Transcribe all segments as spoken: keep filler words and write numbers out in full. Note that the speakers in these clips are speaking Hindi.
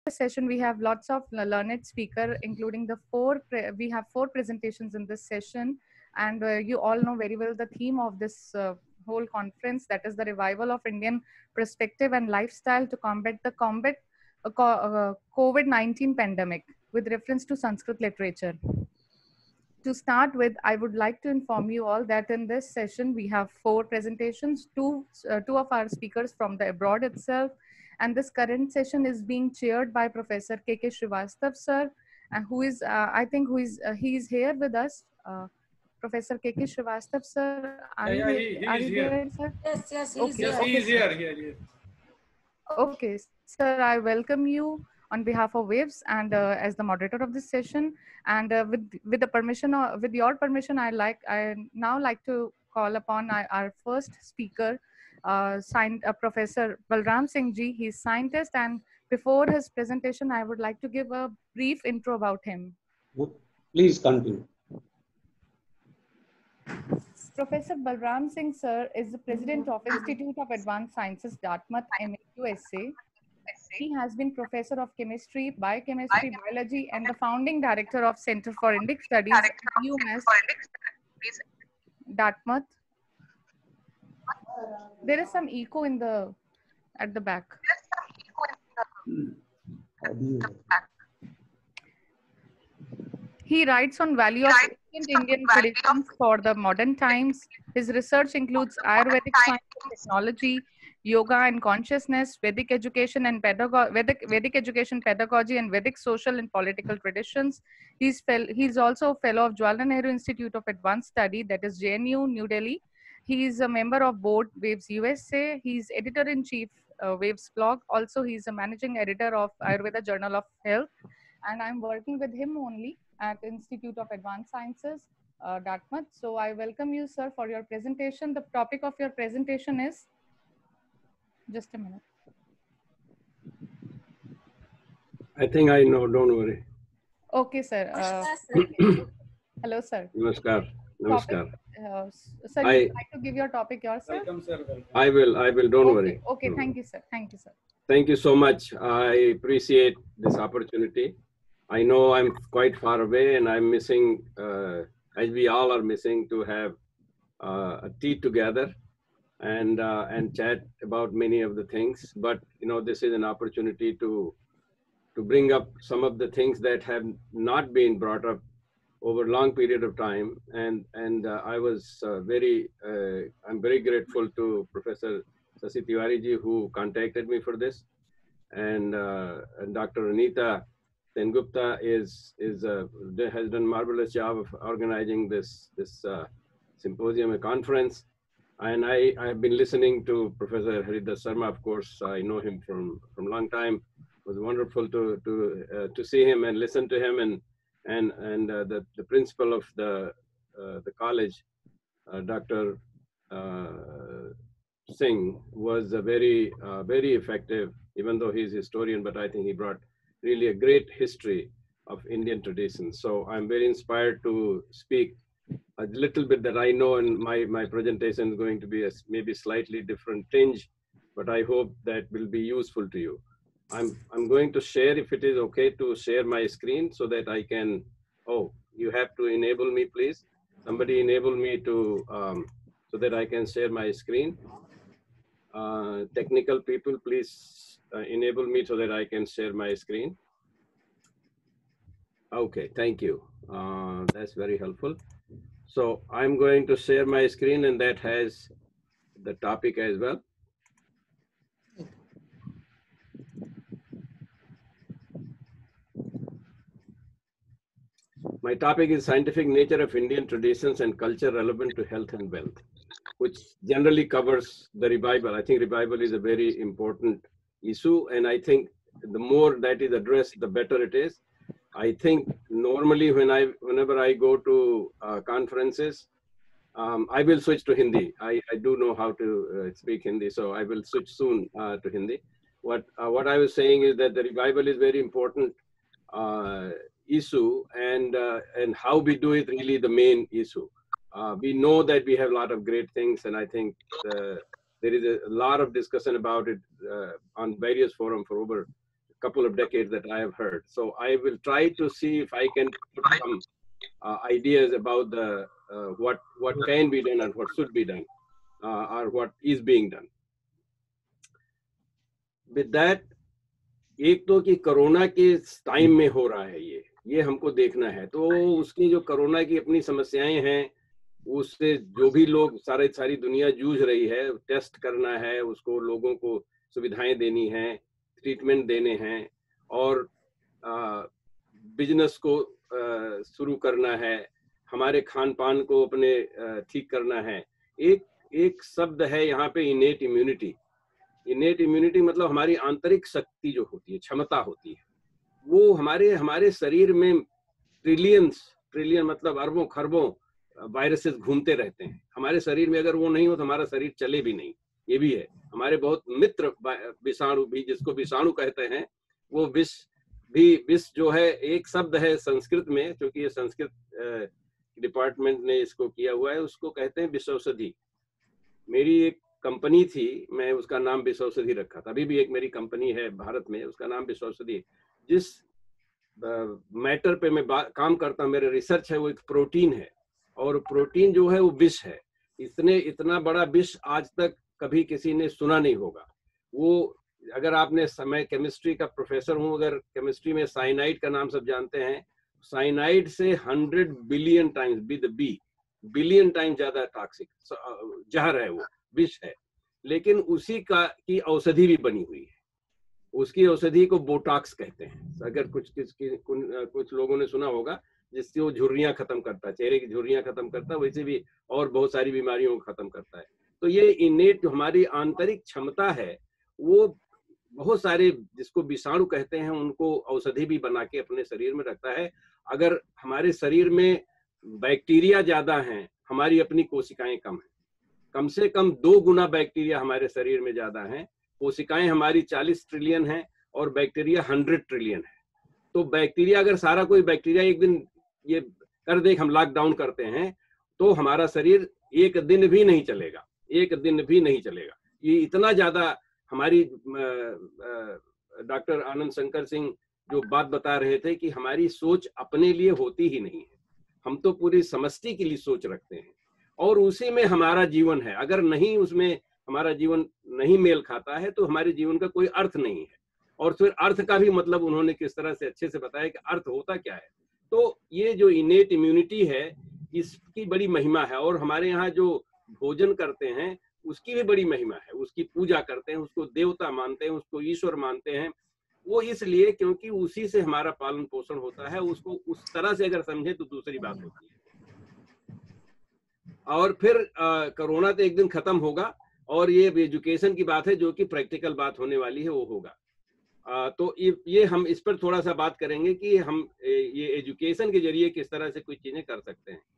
session, we have lots of learned speaker, including the four. We have four presentations in this session, and uh, you all know very well the theme of this uh, whole conference, that is the revival of Indian perspective and lifestyle to combat the combat uh, uh, COVID nineteen pandemic with reference to Sanskrit literature. To start with, I would like to inform you all that in this session, we have four presentations, two, uh, two of our speakers from the abroad itself. And this current session is being chaired by Professor K K Srivastav, sir, and who is, uh, I think, who is, uh, he is here with us. Uh, Professor K K Srivastav, sir, are you, yeah, yeah, here, he, he are is you here. there, sir? Yes, yes, he okay, is yes, here. he is here, here, here. Okay, sir, I welcome you on behalf of Waves and uh, as the moderator of this session. And uh, with with the permission, or with your permission, I like I now like to call upon our, our first speaker, uh, signed, uh, Professor Balram Singh Ji. He's scientist, and before his presentation, I would like to give a brief intro about him. Please continue. Professor Balram Singh, sir, is the president of Institute of Advanced Sciences, Dartmouth, M A, U S A. He has been professor of chemistry, biochemistry, biology, and the founding director of Center for Indic Studies at U M S, Dartmouth. There is some echo in the at the back. He writes on value of ancient Indian traditions for the modern times. His research includes Ayurvedic science and technology, yoga and consciousness, Vedic education and pedagogy, Vedic, Vedic education pedagogy, and Vedic social and political traditions. He's, fel he's also a fellow of Jawaharlal Nehru Institute of Advanced Study, that is J N U, New Delhi. He is a member of board Waves U S A. He's editor-in-chief uh, Waves blog. Also, he's a managing editor of Ayurveda Journal of Health. And I'm working with him only at Institute of Advanced Sciences, uh, Dartmouth. So I welcome you, sir, for your presentation. The topic of your presentation is, just a minute. I think I know, don't worry. Okay, sir. Uh, hello, sir. Namaskar. Namaskar. Topic, uh, sir, I, you would like to give your topic yourself? Welcome, sir. Welcome. I will, I will, don't okay, worry. Okay, no. Thank you, sir. Thank you, sir. Thank you so much. I appreciate this opportunity. I know I'm quite far away and I'm missing, uh, as we all are missing, to have uh, a tea together and uh, and chat about many of the things. But, you know, this is an opportunity to to bring up some of the things that have not been brought up over a long period of time. And, and uh, I was uh, very, uh, I'm very grateful to Professor Sasi Tiwari ji who contacted me for this. And, uh, and Doctor Anita Sengupta is is uh, has done marvelous job of organizing this this uh, symposium, a conference, and I I've been listening to Professor Haridas Sarma. Of course, I know him from from long time. It was wonderful to to uh, to see him and listen to him, and and and uh, the the principal of the uh, the college, uh, Doctor Uh, Singh, was a very uh, very effective. Even though he's a historian, but I think he brought really a great history of Indian traditions. So I'm very inspired to speak a little bit that I know, and my, my presentation is going to be a maybe slightly different tinge, but I hope that will be useful to you. I'm, I'm going to share, if it is okay to share my screen so that I can, oh, you have to enable me, please. Somebody enable me to, um, so that I can share my screen. Uh, technical people, please uh, enable me so that I can share my screen. Okay, thank you. Uh, that's very helpful. So I'm going to share my screen, and that has the topic as well. My topic is scientific nature of Indian traditions and culture relevant to health and wealth, which generally covers the revival. I think revival is a very important issue, and I think the more that is addressed, the better it is. I think normally when I, whenever I go to uh, conferences, um, I will switch to Hindi. I, I do know how to uh, speak Hindi, so I will switch soon uh, to Hindi. What uh, what I was saying is that the revival is very important uh, issue, and uh, and how we do it really the main issue. Uh, we know that we have a lot of great things, and I think uh, there is a lot of discussion about it uh, on various forums for over couple of decades that I have heard. So I will try to see if I can put some uh, ideas about the uh, what what can be done and what should be done, uh, or what is being done. With that, एक तो कि कोरोना के टाइम में हो रहा है ये ये हमको देखना है, तो उसकी जो कोरोना की अपनी समस्याएं हैं, उससे जो भी लोग सारे सारी दुनिया जूझ रही है, टेस्ट करना है, उसको लोगों को सुविधाएं देनी है, ट्रीटमेंट देने हैं, और बिजनेस को शुरू करना है, हमारे खान पान को अपने ठीक करना है। एक एक शब्द है यहाँ पे, इनेट इम्यूनिटी। इनेट इम्यूनिटी मतलब हमारी आंतरिक शक्ति जो होती है, क्षमता होती है, वो हमारे हमारे शरीर में ट्रिलियंस ट्रिलियन मतलब अरबों खरबों वायरसेस घूमते रहते हैं हमारे शरीर में। अगर वो नहीं हो तो हमारा शरीर चले भी नहीं। ये भी है, हमारे बहुत मित्र विषाणु भी, जिसको विषाणु कहते हैं, वो विष भी, विष जो है एक शब्द है संस्कृत में, क्योंकि ये संस्कृत डिपार्टमेंट ने इसको किया हुआ है, उसको कहते हैं विषौषधि। मेरी एक कंपनी थी, मैं उसका नाम विषौषधि रखा था। अभी भी एक मेरी कंपनी है भारत में, उसका नाम विषौषधि। जिस मैटर पे मैं काम करता हूँ, मेरा रिसर्च है, वो एक प्रोटीन है, और प्रोटीन जो है वो विष है। इतने इतना बड़ा विष आज तक कभी किसी ने सुना नहीं होगा। वो अगर आपने, मैं केमिस्ट्री का प्रोफेसर हूँ, अगर केमिस्ट्री में साइनाइड का नाम सब जानते हैं, साइनाइड से hundred billion times with B billion time ज्यादा टॉक्सिक जहर है, वो विष है। लेकिन उसी का की औषधि भी बनी हुई है। उसकी औषधि को बोटॉक्स कहते हैं। अगर कुछ किस कुछ लोगों ने सुना होगा, जिससे वो झुर्रियां खत्म करता है, चेहरे की झुर्रियां खत्म करता है, वैसे भी और बहुत सारी बीमारियों को खत्म करता है। तो ये इनेट जो हमारी आंतरिक क्षमता है, वो बहुत सारे, जिसको विषाणु कहते हैं, उनको औषधि भी बना के अपने शरीर में रखता है। अगर हमारे शरीर में बैक्टीरिया ज्यादा हैं, हमारी अपनी कोशिकाएं कम है, कम से कम दो गुना बैक्टीरिया हमारे शरीर में ज्यादा हैं। कोशिकाएं हमारी चालीस ट्रिलियन है और बैक्टीरिया हंड्रेड ट्रिलियन है। तो बैक्टीरिया, अगर सारा कोई बैक्टीरिया एक दिन ये कर दे, हम लॉकडाउन करते हैं, तो हमारा शरीर एक दिन भी नहीं चलेगा, एक दिन भी नहीं चलेगा। ये इतना ज्यादा हमारी, डॉक्टर आनंद शंकर सिंह जो बात बता रहे थे कि हमारी सोच अपने लिए होती ही नहीं है, हम तो पूरी समष्टि के लिए सोच रखते हैं, और उसी में हमारा जीवन है। अगर नहीं, उसमें हमारा जीवन नहीं मेल खाता है, तो हमारे जीवन का कोई अर्थ नहीं है। और फिर अर्थ का भी मतलब उन्होंने किस तरह से अच्छे से बताया कि अर्थ होता क्या है। तो ये जो इनेट इम्यूनिटी है, इसकी बड़ी महिमा है। और हमारे यहाँ जो भोजन करते हैं, उसकी भी बड़ी महिमा है। उसकी पूजा करते हैं, उसको देवता मानते हैं, उसको ईश्वर मानते हैं। वो इसलिए क्योंकि उसी से हमारा पालन पोषण होता है। उसको उस तरह से अगर समझे तो दूसरी बात होती है। और फिर कोरोना तो एक दिन खत्म होगा, और ये एजुकेशन की बात है, जो कि प्रैक्टिकल बात होने वाली है, वो होगा। आ, तो ये, ये हम इस पर थोड़ा सा बात करेंगे कि हम ये एजुकेशन के जरिए किस तरह से कुछ चीजें कर सकते हैं।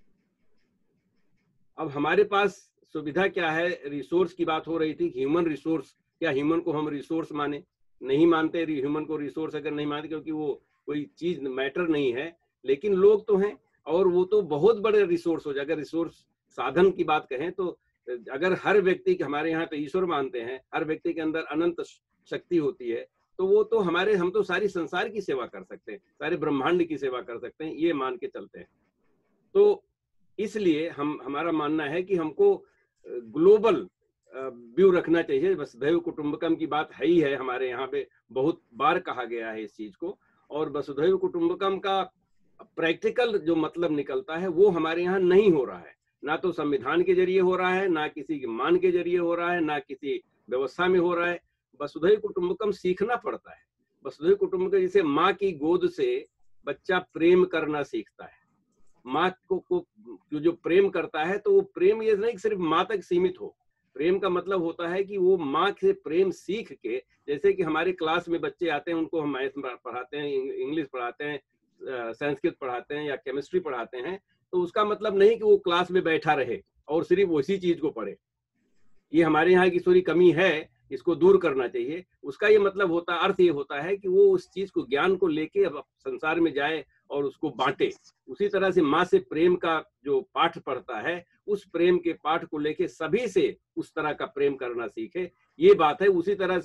अब हमारे पास सुविधा क्या है, रिसोर्स की बात हो रही थी, ह्यूमन रिसोर्स। क्या ह्यूमन को हम रिसोर्स माने? नहीं मानते ह्यूमन को रिसोर्स, अगर नहीं मानते, क्योंकि वो कोई चीज मैटर नहीं है। लेकिन लोग तो हैं, और वो तो बहुत बड़े रिसोर्स हो जाए। अगर रिसोर्स साधन की बात कहें, तो अगर हर व्यक्ति, हमारे यहाँ पे ईश्वर मानते हैं, हर व्यक्ति के अंदर अनंत शक्ति होती है, तो वो तो हमारे, हम तो सारी संसार की सेवा कर सकते हैं, सारे ब्रह्मांड की सेवा कर सकते हैं, ये मान के चलते हैं। तो इसलिए हम, हमारा मानना है कि हमको ग्लोबल व्यू रखना चाहिए। वसुधैव कुटुंबकम की बात है ही है, हमारे यहाँ पे बहुत बार कहा गया है इस चीज को। और वसुधैव कुटुंबकम का प्रैक्टिकल जो मतलब निकलता है, वो हमारे यहाँ नहीं हो रहा है। ना तो संविधान के जरिए हो रहा है, ना किसी के मान के जरिए हो रहा है, ना किसी व्यवस्था में हो रहा है। वसुधैव कुटुंबकम सीखना पड़ता है। वसुधैव कुटुंबकम, जैसे माँ की गोद से बच्चा प्रेम करना सीखता है। माँ को, को जो जो प्रेम करता है, तो वो प्रेम ये नहीं सिर्फ माँ तक सीमित हो। प्रेम का मतलब होता है कि वो माँ से प्रेम सीख के, जैसे कि हमारे क्लास में बच्चे आते हैं, उनको हम मैथ पढ़ाते हैं, इंग्लिश पढ़ाते हैं, संस्कृत पढ़ाते हैं या केमिस्ट्री पढ़ाते हैं, तो उसका मतलब नहीं कि वो क्लास में बैठा रहे और सिर्फ उसी चीज को पढ़े। ये हमारे यहाँ की थोड़ी कमी है, इसको दूर करना चाहिए। उसका ये मतलब होता, अर्थ ये होता है कि वो उस चीज को, ज्ञान को लेके अब संसार में जाए और उसको बांटे। उसी तरह से माँ से प्रेम का जो पाठ पढ़ता है, उस प्रेम के पाठ को लेके सभी से उस तरह का प्रेम करना सीखे। ये बात है। उसी तरह से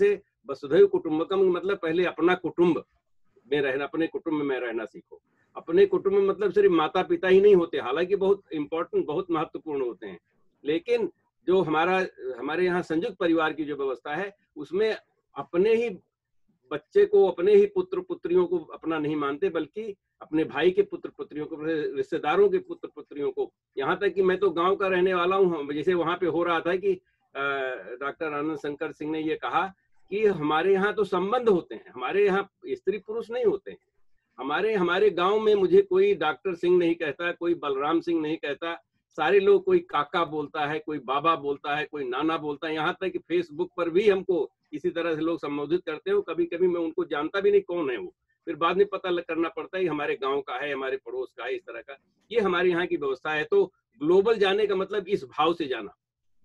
वसुधैव कुटुंबकम मतलब पहले अपना कुटुंब में रहना, अपने कुटुंब में रहना सीखो। अपने कुटुंब में मतलब सिर्फ माता पिता ही नहीं होते, हालांकि बहुत इंपॉर्टेंट, बहुत महत्वपूर्ण होते हैं, लेकिन जो हमारा हमारे यहाँ संयुक्त परिवार की जो व्यवस्था है उसमें अपने ही बच्चे को, अपने ही पुत्र पुत्रियों को अपना नहीं मानते, बल्कि अपने भाई के पुत्र पुत्रियों को, रिश्तेदारों के पुत्र पुत्रियों को। यहाँ तक कि मैं तो गांव का रहने वाला हूँ, जैसे वहां पे हो रहा था कि डॉक्टर आनंद शंकर सिंह ने ये कहा कि हमारे यहाँ तो संबंध होते हैं, हमारे यहाँ स्त्री पुरुष नहीं होते हैं। हमारे हमारे गांव में मुझे कोई डॉक्टर सिंह नहीं कहता, कोई बलराम सिंह नहीं कहता, सारे लोग कोई काका बोलता है, कोई बाबा बोलता है, कोई नाना बोलता है। यहाँ तक कि फेसबुक पर भी हमको इसी तरह से लोग संबोधित करते हो। कभी कभी मैं उनको जानता भी नहीं कौन है वो, फिर बाद में पता करना पड़ता है हमारे गांव का है, हमारे पड़ोस का है, इस तरह का। ये हमारे यहाँ की व्यवस्था है। तो ग्लोबल जाने का मतलब इस भाव से जाना।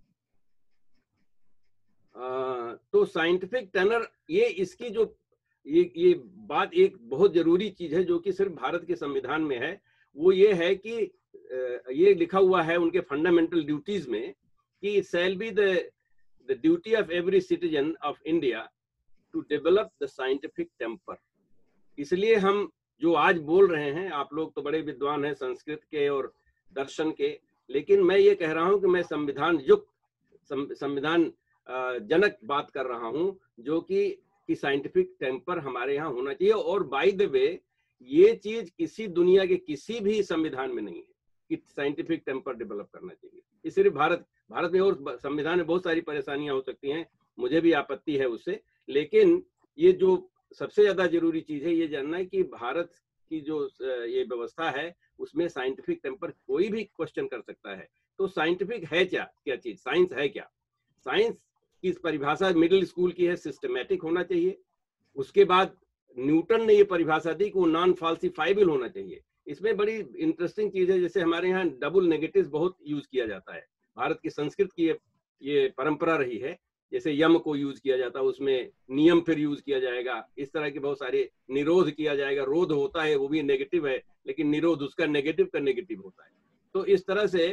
आ, तो साइंटिफिक टेनर, ये इसकी जो ये ये बात एक बहुत जरूरी चीज है जो कि सिर्फ भारत के संविधान में है, वो ये है कि ये लिखा हुआ है उनके फंडामेंटल ड्यूटीज में कि it shall be the the duty of every citizen of India to develop the scientific temper. इसलिए हम जो आज बोल रहे हैं, आप लोग तो बड़े विद्वान हैं संस्कृत के और दर्शन के, लेकिन मैं ये कह रहा हूं कि मैं संविधान युक्त, संविधान जनक बात कर रहा हूं, जो कि कि साइंटिफिक टेम्पर हमारे यहाँ होना चाहिए। और बाय द वे ये चीज किसी दुनिया के किसी भी संविधान में नहीं है कि साइंटिफिक टेम्पर डेवलप करना चाहिए। ये सिर्फ भारत भारत में, और संविधान में बहुत सारी परेशानियां हो सकती हैं, मुझे भी आपत्ति है उससे, लेकिन ये जो सबसे ज्यादा जरूरी चीज है ये जानना है कि भारत की जो ये व्यवस्था है उसमें साइंटिफिक टेम्पर कोई भी क्वेश्चन कर सकता है। तो साइंटिफिक है क्या, क्या चीज, साइंस है क्या? साइंस की परिभाषा मिडिल स्कूल की है, सिस्टमैटिक होना चाहिए। उसके बाद न्यूटन ने ये परिभाषा दी कि वो नॉन फॉल्सिफाइबल होना चाहिए। इसमें बड़ी इंटरेस्टिंग चीज है, जैसे हमारे यहाँ डबल नेगेटिव बहुत यूज किया जाता है, भारत की संस्कृत की ये, ये परंपरा रही है। जैसे यम को यूज किया जाता है, उसमें नियम फिर यूज किया जाएगा, इस तरह के बहुत सारे, निरोध किया जाएगा, रोध होता है वो भी नेगेटिव है, लेकिन निरोध उसका नेगेटिव का नेगेटिव होता है। तो इस तरह से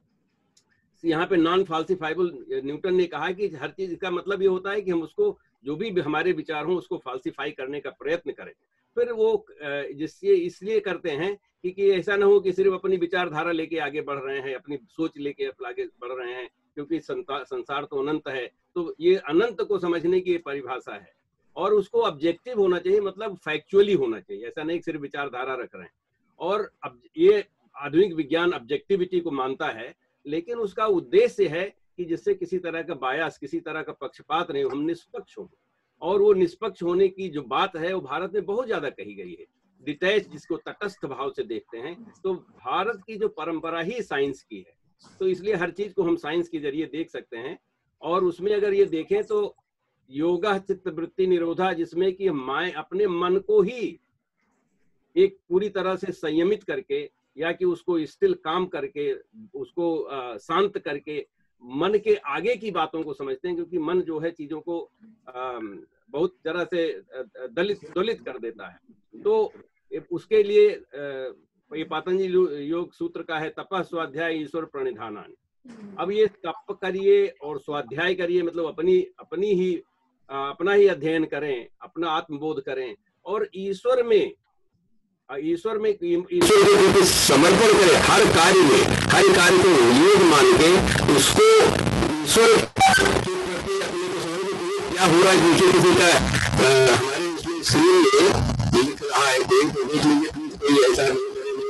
यहाँ पे नॉन फाल्सिफाइबल, न्यूटन ने कहा कि हर चीज का मतलब ये होता है कि हम उसको, जो भी हमारे विचार हो उसको फाल्सिफाई करने का प्रयत्न करें। फिर वो जिससे इसलिए करते हैं कि, कि ऐसा ना हो कि सिर्फ अपनी विचारधारा लेके आगे बढ़ रहे हैं, अपनी सोच लेके आगे बढ़ रहे हैं, क्योंकि संसार तो अनंत है। तो ये अनंत को समझने की परिभाषा है, और उसको ऑब्जेक्टिव होना चाहिए, मतलब फैक्चुअली होना चाहिए, ऐसा नहीं सिर्फ विचारधारा रख रहे हैं। और अब ये आधुनिक विज्ञान ऑब्जेक्टिविटी को मानता है, लेकिन उसका उद्देश्य है कि जिससे किसी तरह का बायस, किसी तरह का पक्षपात नहीं हो, हम निष्पक्ष हों। और वो निष्पक्ष होने की जो बात है वो भारत में बहुत ज्यादा कही गई है, डिटैच, जिसको तटस्थ भाव से देखते हैं। तो भारत की जो परंपरा ही साइंस की है, तो इसलिए हर चीज को हम साइंस के जरिए देख सकते हैं। और उसमें अगर ये देखें तो योगा चित्त वृत्ति निरोधा, जिसमें कि माए अपने मन को ही एक पूरी तरह से संयमित करके, या कि उसको स्टिल काम करके, उसको शांत करके मन के आगे की बातों को समझते हैं, क्योंकि मन जो है चीजों को आ, बहुत तरह से दलित दलित कर देता है। तो उसके लिए ये पतंजलि योग सूत्र का है, तपः स्वाध्याय ईश्वर प्रणिधानानि। अब ये तप करिए और स्वाध्याय करिए, मतलब अपनी अपनी ही अपना ही अध्ययन करें, अपना आत्मबोध करें, और ईश्वर में ईश्वर में ईश्वर के प्रति समर्पण करें। हर कार्य में, हर कार्य को योग मान के उसको ईश्वर के प्रति अपने को समर्पित करें। क्या हो रहा है दूसरे किसी का, हमारे इसमें स्क्रीन में लिख रहा है, देख तो देख लीजिए, कोई ऐसा नहीं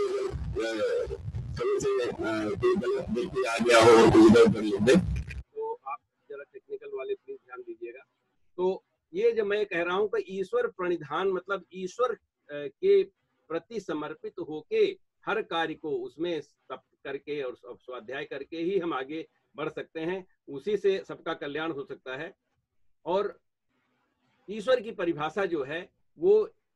करे कहीं से कोई गलत व्यक्ति आ गया हो और कोई इधर कर लेते, तो आप जरा टेक्निकल वाले प्लीज ध्यान दीजिएगा। तो ये जो मैं कह रहा हूँ कि ईश्वर प्रणिधान, मतलब ईश्वर के प्रति समर्पित होके हर कार्य को उसमें तप करके और स्वाध्याय करके ही हम आगे बढ़ सकते हैं, उसी से सबका कल्याण हो सकता है। और ईश्वर की परिभाषा जो है वो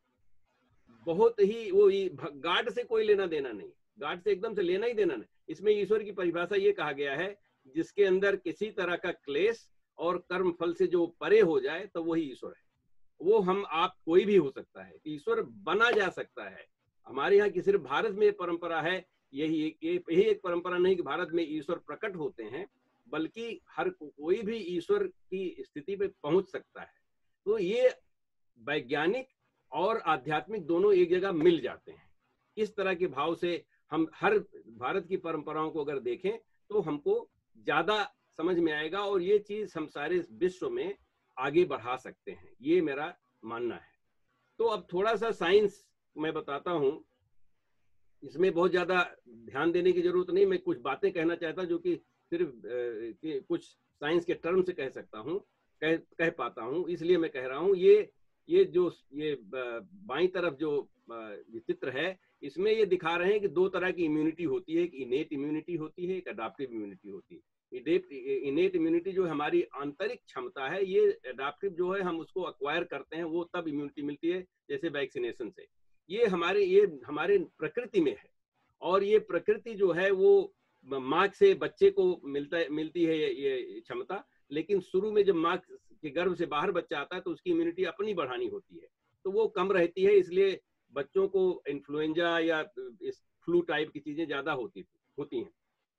बहुत ही, वो गाड से कोई लेना देना नहीं, गाड से एकदम से लेना ही देना नहीं। इसमें ईश्वर की परिभाषा ये कहा गया है, जिसके अंदर किसी तरह का क्लेश और कर्म फल से जो परे हो जाए तो वही ईश्वर है। वो हम आप कोई भी हो सकता है, ईश्वर बना जा सकता है। हमारे यहाँ की सिर्फ भारत में परंपरा है, यही एक यही एक परंपरा नहीं कि भारत में ईश्वर प्रकट होते हैं, बल्कि हर कोई भी ईश्वर की स्थिति पे पहुंच सकता है। तो ये वैज्ञानिक और आध्यात्मिक दोनों एक जगह मिल जाते हैं। इस तरह के भाव से हम हर भारत की परंपराओं को अगर देखें तो हमको ज्यादा समझ में आएगा और ये चीज हम सारे विश्व में आगे बढ़ा सकते हैं, ये मेरा मानना है। तो अब थोड़ा सा साइंस मैं बताता हूं, इसमें बहुत ज्यादा ध्यान देने की जरूरत नहीं, मैं कुछ बातें कहना चाहता जो कि सिर्फ कि कुछ साइंस के टर्म से कह सकता हूं, कह कह पाता हूं, इसलिए मैं कह रहा हूं। ये ये जो ये बाईं तरफ जो चित्र है, इसमें ये दिखा रहे हैं कि दो तरह की इम्यूनिटी होती है, एक इनेट इम्यूनिटी होती है, एक अडाप्टिव इम्यूनिटी होती है। इनेट इम्यूनिटी जो हमारी आंतरिक क्षमता है, ये अडाप्टिव जो है हम उसको अक्वायर करते हैं, वो तब इम्यूनिटी मिलती है जैसे वैक्सीनेशन से। ये हमारे ये हमारे प्रकृति में है और ये प्रकृति जो है वो माँ से बच्चे को मिलता मिलती है ये क्षमता, लेकिन शुरू में जब माँ के गर्भ से बाहर बच्चा आता है तो उसकी इम्यूनिटी अपनी बढ़ानी होती है, तो वो कम रहती है, इसलिए बच्चों को इन्फ्लुएंजा या इस फ्लू टाइप की चीजें ज्यादा होती होती हैं।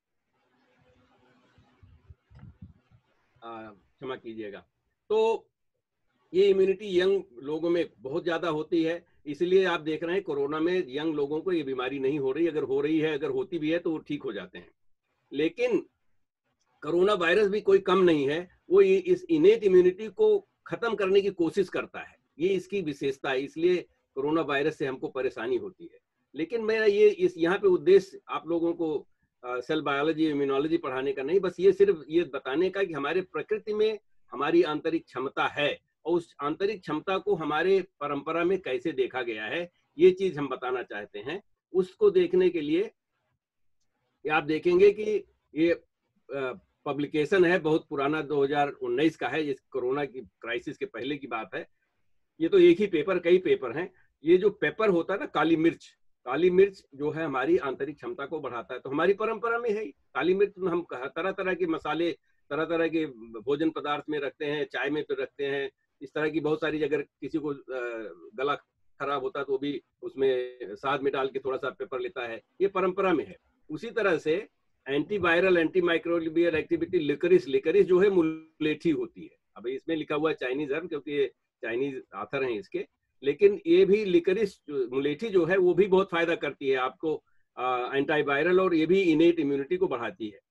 क्षमा कीजिएगा। तो ये इम्यूनिटी यंग लोगों में बहुत ज्यादा होती है, इसलिए आप देख रहे हैं कोरोना में यंग लोगों को ये बीमारी नहीं हो रही, अगर हो रही है, अगर होती भी है तो वो ठीक हो जाते हैं। लेकिन कोरोना वायरस भी कोई कम नहीं है, वो ये इस इनेट इम्यूनिटी को खत्म करने की कोशिश करता है, ये इसकी विशेषता है, इसलिए कोरोना वायरस से हमको परेशानी होती है। लेकिन मेरा ये इस यहाँ पे उद्देश्य आप लोगों को सेल बायोलॉजी इम्यूनोलॉजी पढ़ाने का नहीं, बस ये सिर्फ ये बताने का कि हमारे प्रकृति में हमारी आंतरिक क्षमता है और उस आंतरिक क्षमता को हमारे परंपरा में कैसे देखा गया है, ये चीज हम बताना चाहते हैं। उसको देखने के लिए आप देखेंगे कि ये पब्लिकेशन है, बहुत पुराना दो हज़ार उन्नीस का है, इस कोरोना की क्राइसिस के पहले की बात है। ये तो एक ही पेपर, कई पेपर हैं। ये जो पेपर होता है ना, काली मिर्च, काली मिर्च जो है हमारी आंतरिक क्षमता को बढ़ाता है, तो हमारी परंपरा में है काली मिर्च। हम तरह तरह के मसाले, तरह तरह के भोजन पदार्थ में रखते हैं, चाय में तो रखते हैं, इस तरह की बहुत सारी, अगर किसी को गला खराब होता है तो भी उसमें साथ में डाल के थोड़ा सा पेपर लेता है, ये परंपरा में है। उसी तरह से antiviral anti microbial activity, liquorice, liquorice जो है मुलेठी होती है। अब इसमें लिखा हुआ है चाइनीज हर्ब, क्योंकि ये चाइनीज आथर हैं इसके, लेकिन ये भी लिकरिस मुलेठी जो है वो भी बहुत फायदा करती है आपको, एंटीवायरल, और ये भी इनेट इम्यूनिटी को बढ़ाती है।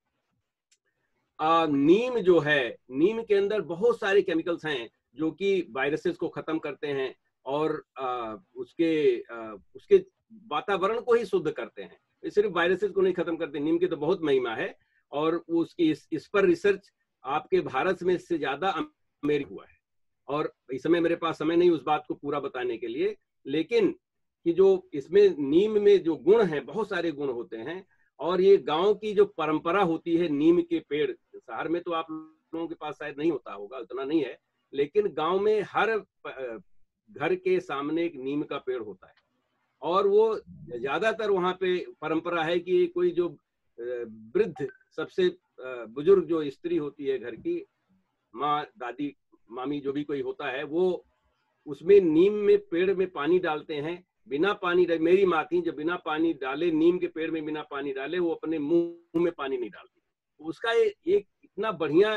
आ, नीम जो है, नीम के अंदर बहुत सारे केमिकल्स हैं जो कि वायरसेस को खत्म करते हैं और आ, उसके आ, उसके वातावरण को ही शुद्ध करते हैं, सिर्फ वायरसेस को नहीं खत्म करते। नीम की तो बहुत महिमा है और उसकी इस, इस पर रिसर्च आपके भारत में से ज्यादा अमेरिका हुआ है, और इस समय मेरे पास समय नहीं उस बात को पूरा बताने के लिए, लेकिन कि जो इसमें नीम में जो गुण हैं, बहुत सारे गुण होते हैं। और ये गांव की जो परंपरा होती है, नीम के पेड़, शहर में तो आप लोगों के पास शायद नहीं होता होगा, उतना नहीं है, लेकिन गांव में हर घर के सामने एक नीम का पेड़ होता है। और वो ज्यादातर वहां पे परंपरा है कि कोई जो वृद्ध, सबसे बुजुर्ग जो स्त्री होती है घर की, माँ, दादी, मामी, जो भी कोई होता है, वो उसमें नीम में पेड़ में पानी डालते हैं, बिना पानी, मेरी माँ थी, जब बिना पानी डाले, नीम के पेड़ में बिना पानी डाले वो अपने मुंह में पानी नहीं डालती। उसका एक इतना बढ़िया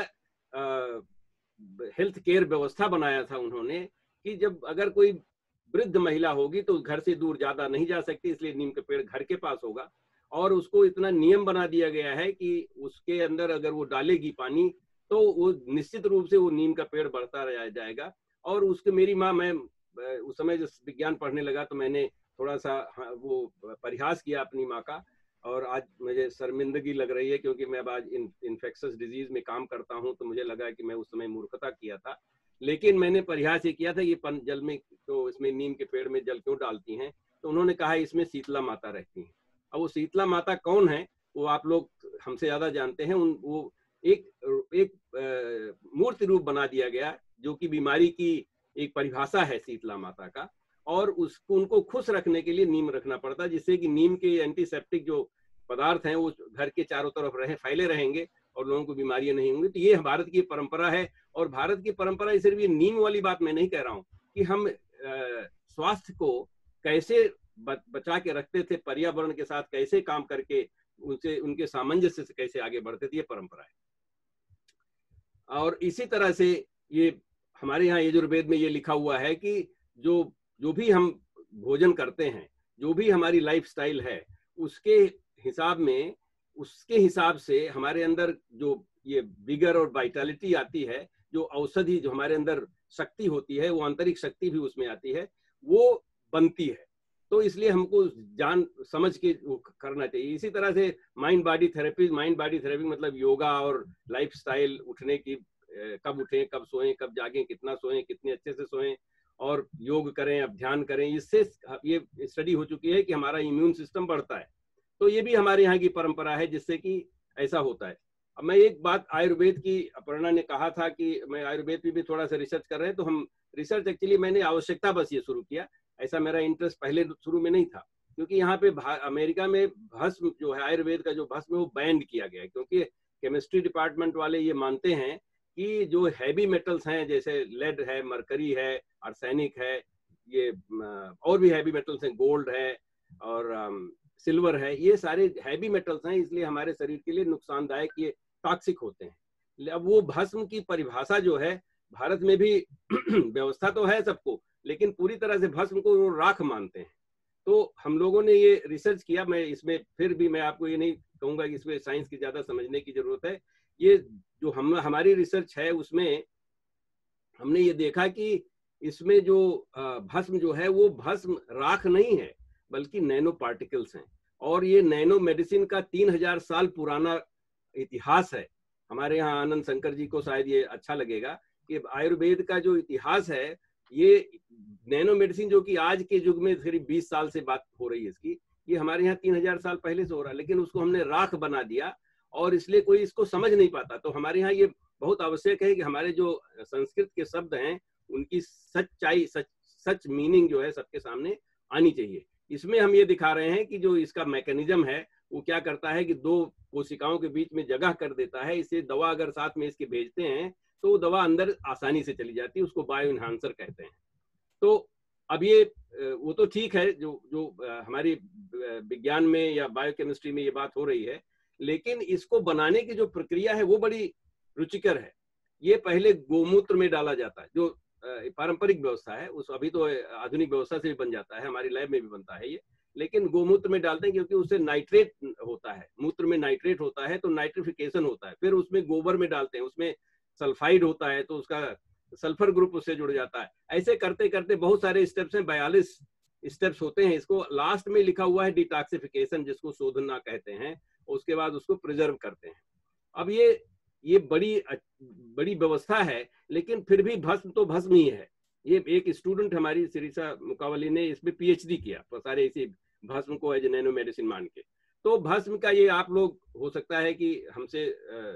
हेल्थ केयर व्यवस्था बनाया था उन्होंने कि जब अगर कोई वृद्ध महिला होगी तो घर से दूर ज्यादा नहीं जा सकती, इसलिए नीम के पेड़ घर के पास होगा। और उसको इतना नियम बना दिया गया है कि उसके अंदर अगर वो डालेगी पानी तो वो निश्चित रूप से वो नीम का पेड़ बढ़ता रह जाएगा। और उसके, मेरी माँ, मैं उस समय जब विज्ञान पढ़ने लगा तो मैंने थोड़ा सा वो परिहास किया अपनी माँ का, और आज मुझे शर्मिंदगी लग रही है क्योंकि मैं अब आज इन इन्फेक्शस डिजीज में काम करता हूँ, तो मुझे लगा कि मैं उस समय मूर्खता किया था। लेकिन मैंने परिहास ये किया था, ये पन जल में तो इसमें नीम के पेड़ में जल क्यों डालती हैं, तो उन्होंने कहा इसमें शीतला माता रहती हैं। अब वो शीतला माता कौन है वो आप लोग हमसे ज्यादा जानते हैं। उन वो एक एक मूर्ति रूप बना दिया गया जो कि बीमारी की एक परिभाषा है शीतला माता का, और उसको उनको खुश रखने के लिए नीम रखना पड़ता है, जिससे कि नीम के एंटीसेप्टिक जो पदार्थ हैं वो घर के चारों तरफ रहे फैले रहेंगे और लोगों को बीमारियां नहीं होंगी। तो ये भारत की परंपरा है, और भारत की परंपरा सिर्फ ये नीम वाली बात मैं नहीं कह रहा हूँ कि हम स्वास्थ्य को कैसे बचा के रखते थे, पर्यावरण के साथ कैसे काम करके उनसे उनके सामंजस्य से कैसे आगे बढ़ते थे, ये परंपरा है। और इसी तरह से ये हमारे यहाँ यजुर्वेद में ये लिखा हुआ है कि जो जो भी हम भोजन करते हैं, जो भी हमारी लाइफस्टाइल है, उसके हिसाब में उसके हिसाब से हमारे अंदर जो ये विगर और वाइटलिटी आती है, जो औषधि, जो हमारे अंदर शक्ति होती है, वो आंतरिक शक्ति भी उसमें आती है, वो बनती है। तो इसलिए हमको जान समझ के वो करना चाहिए। इसी तरह से mind body therapy, mind body therapy मतलब योगा और लाइफस्टाइल, उठने की, कब उठें, कब सोएं, कब जागें, कितना सोएं, कितने अच्छे से सोएं, और योग करें, अब ध्यान करें। इससे ये स्टडी हो चुकी है कि हमारा इम्यून सिस्टम बढ़ता है। तो ये भी हमारे यहाँ की परंपरा है जिससे कि ऐसा होता है। अब मैं एक बात आयुर्वेद की, अपर्णा ने कहा था कि मैं आयुर्वेद पे भी थोड़ा सा रिसर्च कर रहे हैं, तो हम रिसर्च एक्चुअली मैंने आवश्यकता बस ये शुरू किया, ऐसा मेरा इंटरेस्ट पहले शुरू में नहीं था, क्योंकि यहाँ पे अमेरिका में भस्म जो है, आयुर्वेद का जो भस्म है वो बैन किया गया है, क्योंकि केमिस्ट्री डिपार्टमेंट वाले ये मानते हैं कि जो हैवी मेटल्स हैं, जैसे लेड है, मरकरी है, आर्सेनिक है, ये और भी हैवी मेटल्स हैं, गोल्ड है और सिल्वर है, ये सारे हैवी मेटल्स हैं, इसलिए हमारे शरीर के लिए नुकसानदायक, ये टॉक्सिक होते हैं। अब वो भस्म की परिभाषा जो है, भारत में भी व्यवस्था तो है सबको, लेकिन पूरी तरह से भस्म को वो राख मानते हैं। तो हम लोगों ने ये रिसर्च किया। मैं इसमें फिर भी मैं आपको ये नहीं कहूंगा कि इसमें साइंस की ज्यादा समझने की जरूरत है। ये जो हम हमारी रिसर्च है उसमें हमने ये देखा कि इसमें जो भस्म जो है वो भस्म राख नहीं है, बल्कि नैनो पार्टिकल्स हैं। और ये नैनो मेडिसिन का तीन हजार साल पुराना इतिहास है। हमारे यहाँ आनंद शंकर जी को शायद ये अच्छा लगेगा कि आयुर्वेद का जो इतिहास है, ये नैनो मेडिसिन जो कि आज के युग में करीब बीस साल से बात हो रही है इसकी, ये हमारे यहाँ तीन हजार साल पहले से हो रहा है, लेकिन उसको हमने राख बना दिया और इसलिए कोई इसको समझ नहीं पाता। तो हमारे यहाँ ये बहुत आवश्यक है कि हमारे जो संस्कृत के शब्द हैं उनकी सच्चाई, सच सच मीनिंग जो है सबके सामने आनी चाहिए। इसमें हम ये दिखा रहे हैं कि जो इसका मैकेनिज्म है वो क्या करता है कि दो कोशिकाओं के बीच में जगह कर देता है। इसे दवा अगर साथ में इसके भेजते हैं तो वो दवा अंदर आसानी से चली जाती है, उसको बायो इन्हांसर कहते हैं। तो अब ये वो तो ठीक है, जो जो हमारी विज्ञान में या बायोकेमिस्ट्री में ये बात हो रही है, लेकिन इसको बनाने की जो प्रक्रिया है वो बड़ी रुचिकर है। ये पहले गोमूत्र में डाला जाता है, जो पारंपरिक व्यवस्था है, उस अभी तो आधुनिक व्यवस्था से भी बन जाता है, हमारी लैब में भी बनता है ये, लेकिन गोमूत्र में डालते हैं क्योंकि उससे नाइट्रेट होता है, मूत्र में नाइट्रेट होता है तो नाइट्रिफिकेशन होता है। फिर उसमें गोबर में डालते हैं, उसमें सल्फाइड होता है तो उसका सल्फर ग्रुप उससे जुड़ जाता है। ऐसे करते करते बहुत सारे स्टेप्स हैं, बयालीस स्टेप्स होते हैं। इसको लास्ट में लिखा हुआ है डिटॉक्सिफिकेशन, जिसको शोधना कहते हैं, उसके बाद उसको प्रिजर्व करते हैं। अब ये ये बड़ी बड़ी व्यवस्था है, लेकिन फिर भी भस्म तो भस्म ही है। ये एक स्टूडेंट हमारी सिरिसा मुकावली ने इसमें पीएचडी किया, तो सारे इसी भस्म को एज नैनो मेडिसिन मान के। तो भस्म का ये आप लोग हो सकता है कि हमसे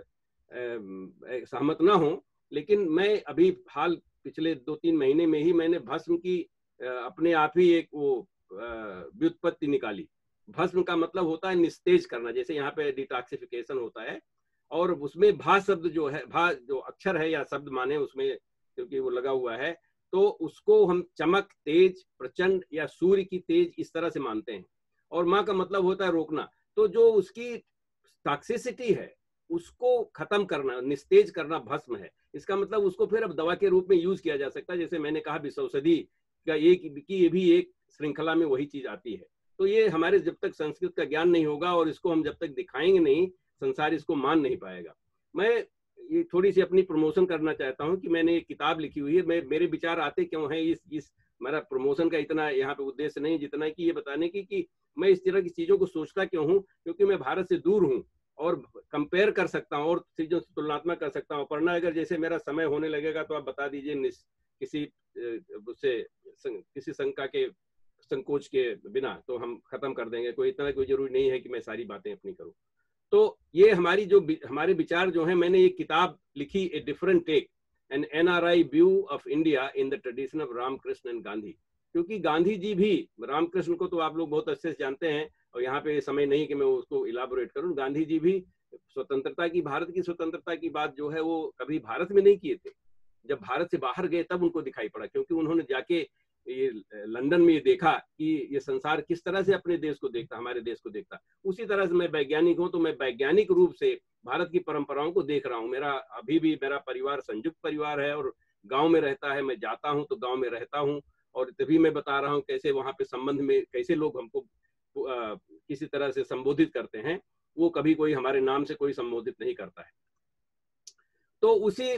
सहमत ना हो, लेकिन मैं अभी हाल पिछले दो तीन महीने में ही मैंने भस्म की अपने आप ही एक वो व्युत्पत्ति निकाली। भस्म का मतलब होता है निस्तेज करना, जैसे यहाँ पे डिटॉक्सिफिकेशन होता है, और उसमें भा शब्द जो है, भा जो अक्षर है या शब्द माने उसमें क्योंकि वो लगा हुआ है, तो उसको हम चमक, तेज, प्रचंड या सूर्य की तेज इस तरह से मानते हैं। और माँ का मतलब होता है रोकना। तो जो उसकी टॉक्सिसिटी है उसको खत्म करना, निस्तेज करना भस्म है। इसका मतलब उसको फिर अब दवा के रूप में यूज किया जा सकता है। जैसे मैंने कहा विषौषधि का एक की ये भी एक श्रृंखला में वही चीज आती है। तो ये हमारे जब तक संस्कृत का ज्ञान नहीं होगा और इसको हम जब तक दिखाएंगे नहीं, संसार इसको मान नहीं पाएगा। मैं ये थोड़ी सी अपनी प्रमोशन करना चाहता हूँ कि मैंने एक किताब लिखी हुई है। मैं मेरे विचार आते क्यों हैं इस इस मेरा प्रमोशन का इतना यहाँ पे उद्देश्य नहीं, जितना कि ये बताने की कि मैं इस तरह की चीजों को सोचता क्यों हूँ, क्योंकि मैं भारत से दूर हूँ और कंपेयर कर सकता हूँ और चीजों से तुलनात्मक कर सकता हूँ। पढ़ना अगर जैसे मेरा समय होने लगेगा तो आप बता दीजिए, किसी उससे किसी शंका के संकोच के बिना तो हम खत्म कर देंगे। कोई इतना कोई जरूरी नहीं है कि मैं सारी बातें अपनी करूँ। तो ये हमारी जो हमारे विचार जो है, मैंने एक किताब लिखी, a different take, an NRI view of India in the tradition of Ramakrishna and Gandhi. क्योंकि गांधी जी भी, रामकृष्ण को तो आप लोग बहुत अच्छे से जानते हैं और यहाँ पे समय नहीं कि मैं उसको इलाबोरेट करूँ। गांधी जी भी स्वतंत्रता की, भारत की स्वतंत्रता की बात जो है वो कभी भारत में नहीं किए थे। जब भारत से बाहर गए तब उनको दिखाई पड़ा, क्योंकि उन्होंने जाके ये लंदन में ये देखा कि ये संसार किस तरह से अपने देश को देखता, हमारे देश को देखता। उसी तरह से मैं वैज्ञानिक हूँ, तो मैं वैज्ञानिक रूप से भारत की परंपराओं को देख रहा हूँ। मेरा अभी भी मेरा परिवार संयुक्त परिवार है और गांव में रहता है, मैं जाता हूं तो गांव में रहता हूं, और तभी मैं बता रहा हूं कैसे वहां पे संबंध में कैसे लोग हमको आ, किसी तरह से संबोधित करते हैं, वो कभी कोई हमारे नाम से कोई संबोधित नहीं करता है। तो उसी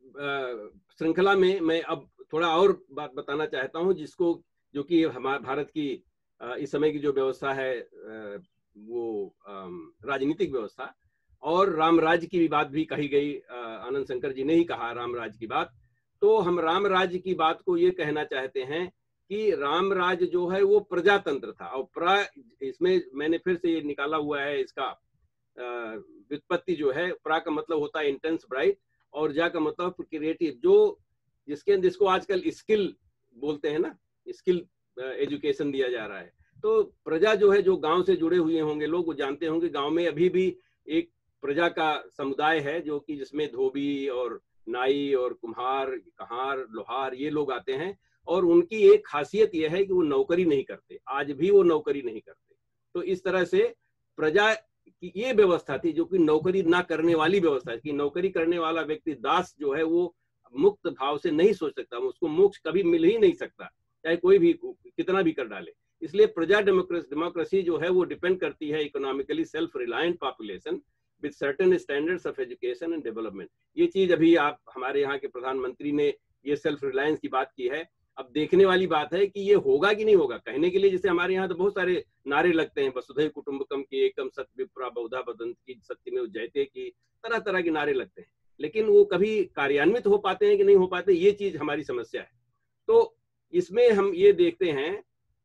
श्रृंखला में मैं अब थोड़ा और बात बताना चाहता हूं, जिसको जो कि हमारे भारत की आ, इस समय की जो व्यवस्था है, आ, वो राजनीतिक व्यवस्था, और राम राज्य की भी बात भी कही गई, आनंद शंकर जी ने ही कहा राम राज्य की बात। तो हम राम राज्य की बात को ये कहना चाहते हैं कि राम राज्य जो है वो प्रजातंत्र था, और प्रा इसमें मैंने फिर से ये निकाला हुआ है, इसका व्युत्पत्ति जो है, प्रा का मतलब होता है इंटेंस ब्राइट, और जा का मतलब क्रिएटिव, जो जिसके जिसको आजकल स्किल बोलते हैं ना, स्किल एजुकेशन दिया जा रहा है। तो प्रजा जो है, जो गांव से जुड़े हुए होंगे लोग, वो जानते होंगे गांव में अभी भी एक प्रजा का समुदाय है, जो कि जिसमें धोबी और नाई और कुम्हार, कहार, लोहार, ये लोग आते हैं, और उनकी एक खासियत यह है कि वो नौकरी नहीं करते, आज भी वो नौकरी नहीं करते। तो इस तरह से प्रजा की ये व्यवस्था थी, जो कि नौकरी ना करने वाली व्यवस्था है, कि नौकरी करने वाला व्यक्ति दास जो है वो मुक्त भाव से नहीं सोच सकता, उसको मोक्ष कभी मिल ही नहीं सकता, चाहे कोई भी कितना भी कर डाले। इसलिए प्रजा डेमोक्रेसी डेमोक्रेसी जो है वो डिपेंड करती है economically self reliant population with certain standards of education and development. ये चीज अभी आप हमारे यहाँ के प्रधानमंत्री ने ये सेल्फ रिलायंस की बात की है। अब देखने वाली बात है कि ये होगा कि नहीं होगा। कहने के लिए जैसे हमारे यहाँ तो बहुत सारे नारे लगते हैं, वसुधैव कुटुंबकम की, एकम सत विप्रा बहुधा वदन्ति की, सत्यमेव जयते की, तरह तरह के नारे लगते हैं, लेकिन वो कभी कार्यान्वित हो पाते हैं कि नहीं हो पाते, ये चीज हमारी समस्या है। तो इसमें हम ये देखते हैं,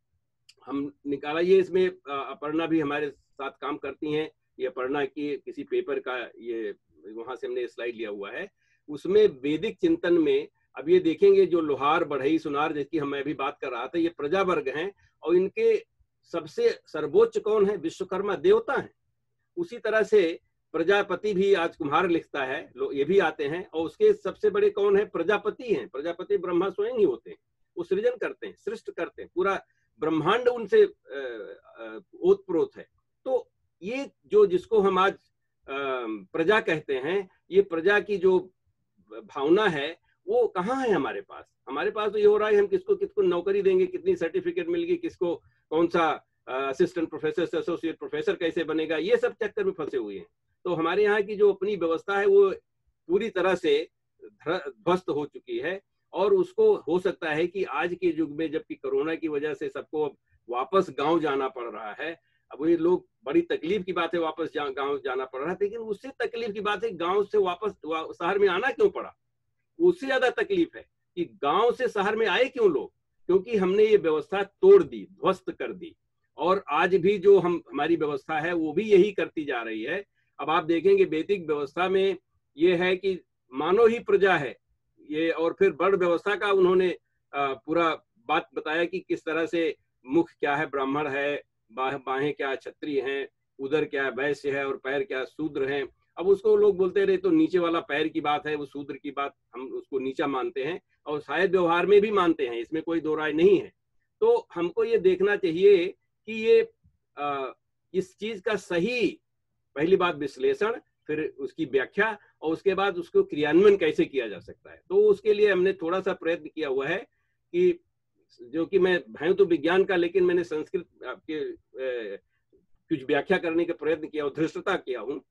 हम निकाला ये, इसमें अपर्णा भी हमारे साथ काम करती हैं, ये अपर्णा की किसी पेपर का, ये वहां से हमने स्लाइड लिया हुआ है, उसमें वैदिक चिंतन में अब ये देखेंगे जो लोहार, बढ़ई, सुनार, जिसकी हम मैं भी बात कर रहा था, ये प्रजा वर्ग हैं, और इनके सबसे सर्वोच्च कौन है? विश्वकर्मा देवता हैं। उसी तरह से प्रजापति भी आज कुम्हार लिखता है, लोग ये भी आते हैं, और उसके सबसे बड़े कौन है? प्रजापति हैं। प्रजापति ब्रह्मा स्वयं ही होते हैं, वो सृजन करते हैं, सृष्ट करते हैं, पूरा ब्रह्मांड उनसे ओतप्रोत है। तो ये जो जिसको हम आज प्रजा कहते हैं, ये प्रजा की जो भावना है वो कहाँ है हमारे पास? हमारे पास तो ये हो रहा है, हम किसको किसको नौकरी देंगे, कितनी सर्टिफिकेट मिलेगी, किसको कौन सा असिस्टेंट प्रोफेसर से एसोसिएट प्रोफेसर कैसे बनेगा, ये सब चक्कर में फंसे हुए हैं। तो हमारे यहाँ की जो अपनी व्यवस्था है वो पूरी तरह से ध्वस्त हो चुकी है, और उसको हो सकता है कि आज के युग में, जबकि कोरोना की वजह से सबको अब वापस गांव जाना पड़ रहा है, अब ये लोग, बड़ी तकलीफ की बात है वापस जा, गांव जाना पड़ रहा है, लेकिन उससे तकलीफ की बात है गांव से वापस शहर में आना क्यों पड़ा। उससे ज्यादा तकलीफ है कि गांव से शहर में आए क्यों लोग, क्योंकि हमने ये व्यवस्था तोड़ दी, ध्वस्त कर दी, और आज भी जो हम हमारी व्यवस्था है वो भी यही करती जा रही है। अब आप देखेंगे वैदिक व्यवस्था में ये है कि मानव ही प्रजा है ये, और फिर वर्ण व्यवस्था का उन्होंने पूरा बात बताया कि किस तरह से मुख क्या है, ब्राह्मण है, बाहें क्या क्षत्रिय हैं, उदर क्या वैश्य है, और पैर क्या शूद्र हैं। अब उसको लोग बोलते रहे, तो नीचे वाला पैर की बात है, वो शूद्र की बात, हम उसको नीचा मानते हैं, और शायद व्यवहार में भी मानते हैं, इसमें कोई दो राय नहीं है। तो हमको ये देखना चाहिए कि ये आ, इस चीज का सही, पहली बात विश्लेषण, फिर उसकी व्याख्या, और उसके बाद उसको क्रियान्वयन कैसे किया जा सकता है। तो उसके लिए हमने थोड़ा सा प्रयत्न किया हुआ है कि, जो कि मैं भय तो विज्ञान का, लेकिन मैंने संस्कृत आपके ए, कुछ व्याख्या करने का प्रयत्न किया और धृष्टता किया हूँ।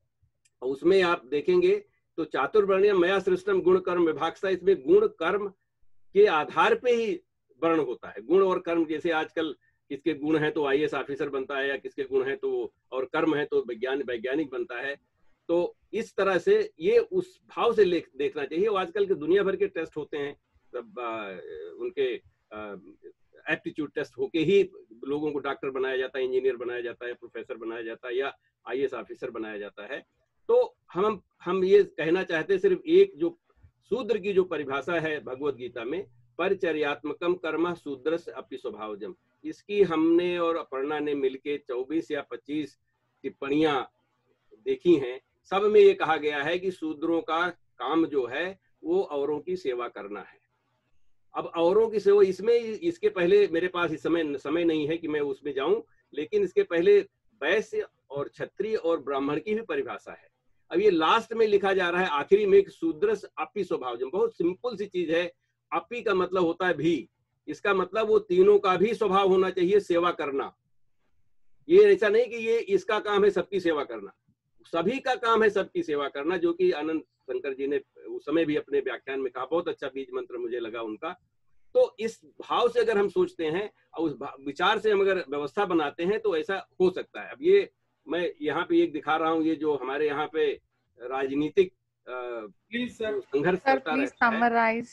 उसमें आप देखेंगे तो चातुर्वर्ण्य मया सृष्टम गुण कर्म विभागसा, इसमें गुण कर्म के आधार पे ही वर्ण होता है। गुण और कर्म, जैसे आजकल किसके गुण है तो आई ए एस ऑफिसर बनता है, या किसके गुण है तो, और कर्म है तो विज्ञान वैज्ञानिक बनता है। तो इस तरह से ये उस भाव से देखना चाहिए। और आजकल के दुनिया भर के टेस्ट होते हैं, तब उनके एप्टीट्यूड टेस्ट होके ही लोगों को डॉक्टर बनाया जाता है, इंजीनियर बनाया जाता है, प्रोफेसर बनाया जाता है, या आई ए एस ऑफिसर बनाया जाता है। तो हम हम ये कहना चाहते हैं, सिर्फ एक जो शूद्र की जो परिभाषा है भगवत गीता में, परिचर्यात्मकम कर्म शूद्रस्य अपि स्वभावजम, इसकी हमने और अपर्णा ने मिलके चौबीस या पच्चीस टिप्पणियां देखी हैं। सब में ये कहा गया है कि शूद्रों का काम जो है वो औरों की सेवा करना है। अब औरों की सेवा, इसमें इसके पहले मेरे पास इस समय समय नहीं है कि मैं उसमें जाऊं, लेकिन इसके पहले वैश्य और क्षत्रिय और ब्राह्मण की भी परिभाषा है। अब ये लास्ट में लिखा जा रहा है आखिरी में एक शूद्रस अपी स्वभावजम, बहुत सिंपल सी चीज है। अपी का मतलब होता है भी, इसका मतलब वो तीनों का भी स्वभाव होना चाहिए सेवा करना। ये ऐसा नहीं कि ये इसका काम है सबकी सेवा करना, सभी का काम है सबकी सेवा करना, जो कि आनंद शंकर जी ने उस समय भी अपने व्याख्यान में कहा। बहुत अच्छा बीज मंत्र मुझे लगा उनका। तो इस भाव से अगर हम सोचते हैं और उस विचार से हम अगर व्यवस्था बनाते हैं तो ऐसा हो सकता है। अब ये मैं यहाँ पे एक दिखा रहा हूँ, ये जो हमारे यहाँ पे राजनीतिक संघर्ष चलता रहता है। समराइज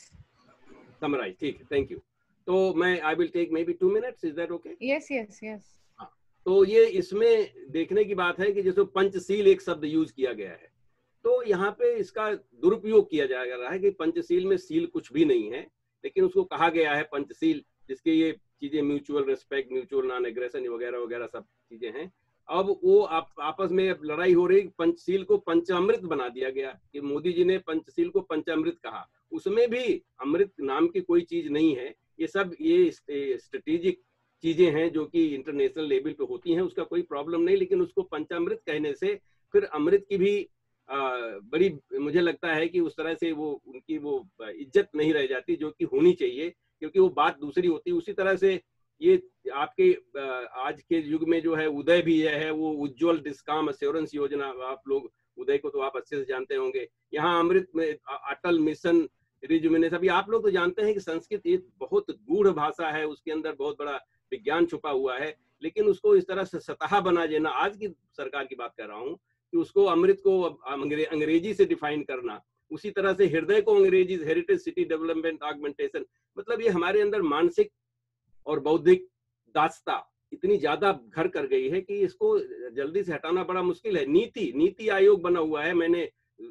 समराइज, ठीक है, थैंक यू। तो मैं I will take maybe two minutes, is that okay? Yes yes yes. तो ये इसमें देखने की बात है कि जैसे पंचशील एक शब्द यूज किया गया है, तो यहाँ पे इसका दुरुपयोग किया जा रहा है कि पंचशील में सील कुछ भी नहीं है, लेकिन उसको कहा गया है पंचशील, जिसके ये चीजें mutual respect, mutual non aggression वगैरह वगैरह सब चीजें हैं। अब वो आप आपस में लड़ाई हो रही, पंचशील को पंचामृत बना दिया गया कि मोदी जी ने पंचशील को पंचामृत कहा। उसमें भी अमृत नाम की कोई चीज नहीं है। ये सब ये स्ट्रेटेजिक चीजें हैं जो कि इंटरनेशनल लेवल पे होती हैं, उसका कोई प्रॉब्लम नहीं। लेकिन उसको पंचामृत कहने से फिर अमृत की भी आ, बड़ी मुझे लगता है कि उस तरह से वो उनकी वो इज्जत नहीं रह जाती जो कि होनी चाहिए, क्योंकि वो बात दूसरी होती है। उसी तरह से ये आपके आज के युग में जो है उदय भी है, वो उज्जवल डिस्काम एश्योरेंस योजना, आप लोग उदय को तो आप अच्छे से जानते होंगे। यहाँ अमृत में अटल मिशन रिजुमिनेशन, अभी आप लोग तो जानते हैं कि संस्कृत एक बहुत गूढ़ भाषा है, उसके अंदर बहुत बड़ा विज्ञान छुपा हुआ है। लेकिन उसको इस तरह से सतह बना देना, आज की सरकार की बात कर रहा हूँ, कि उसको अमृत को अंग्रेजी से डिफाइन करना, उसी तरह से हृदय को अंग्रेजी हेरिटेज सिटी डेवलपमेंट ऑगमेंटेशन, मतलब ये हमारे अंदर मानसिक और बौद्धिक दास्ता इतनी ज्यादा घर कर गई है कि इसको जल्दी से हटाना बड़ा मुश्किल है। नीति नीति आयोग बना हुआ है, मैंने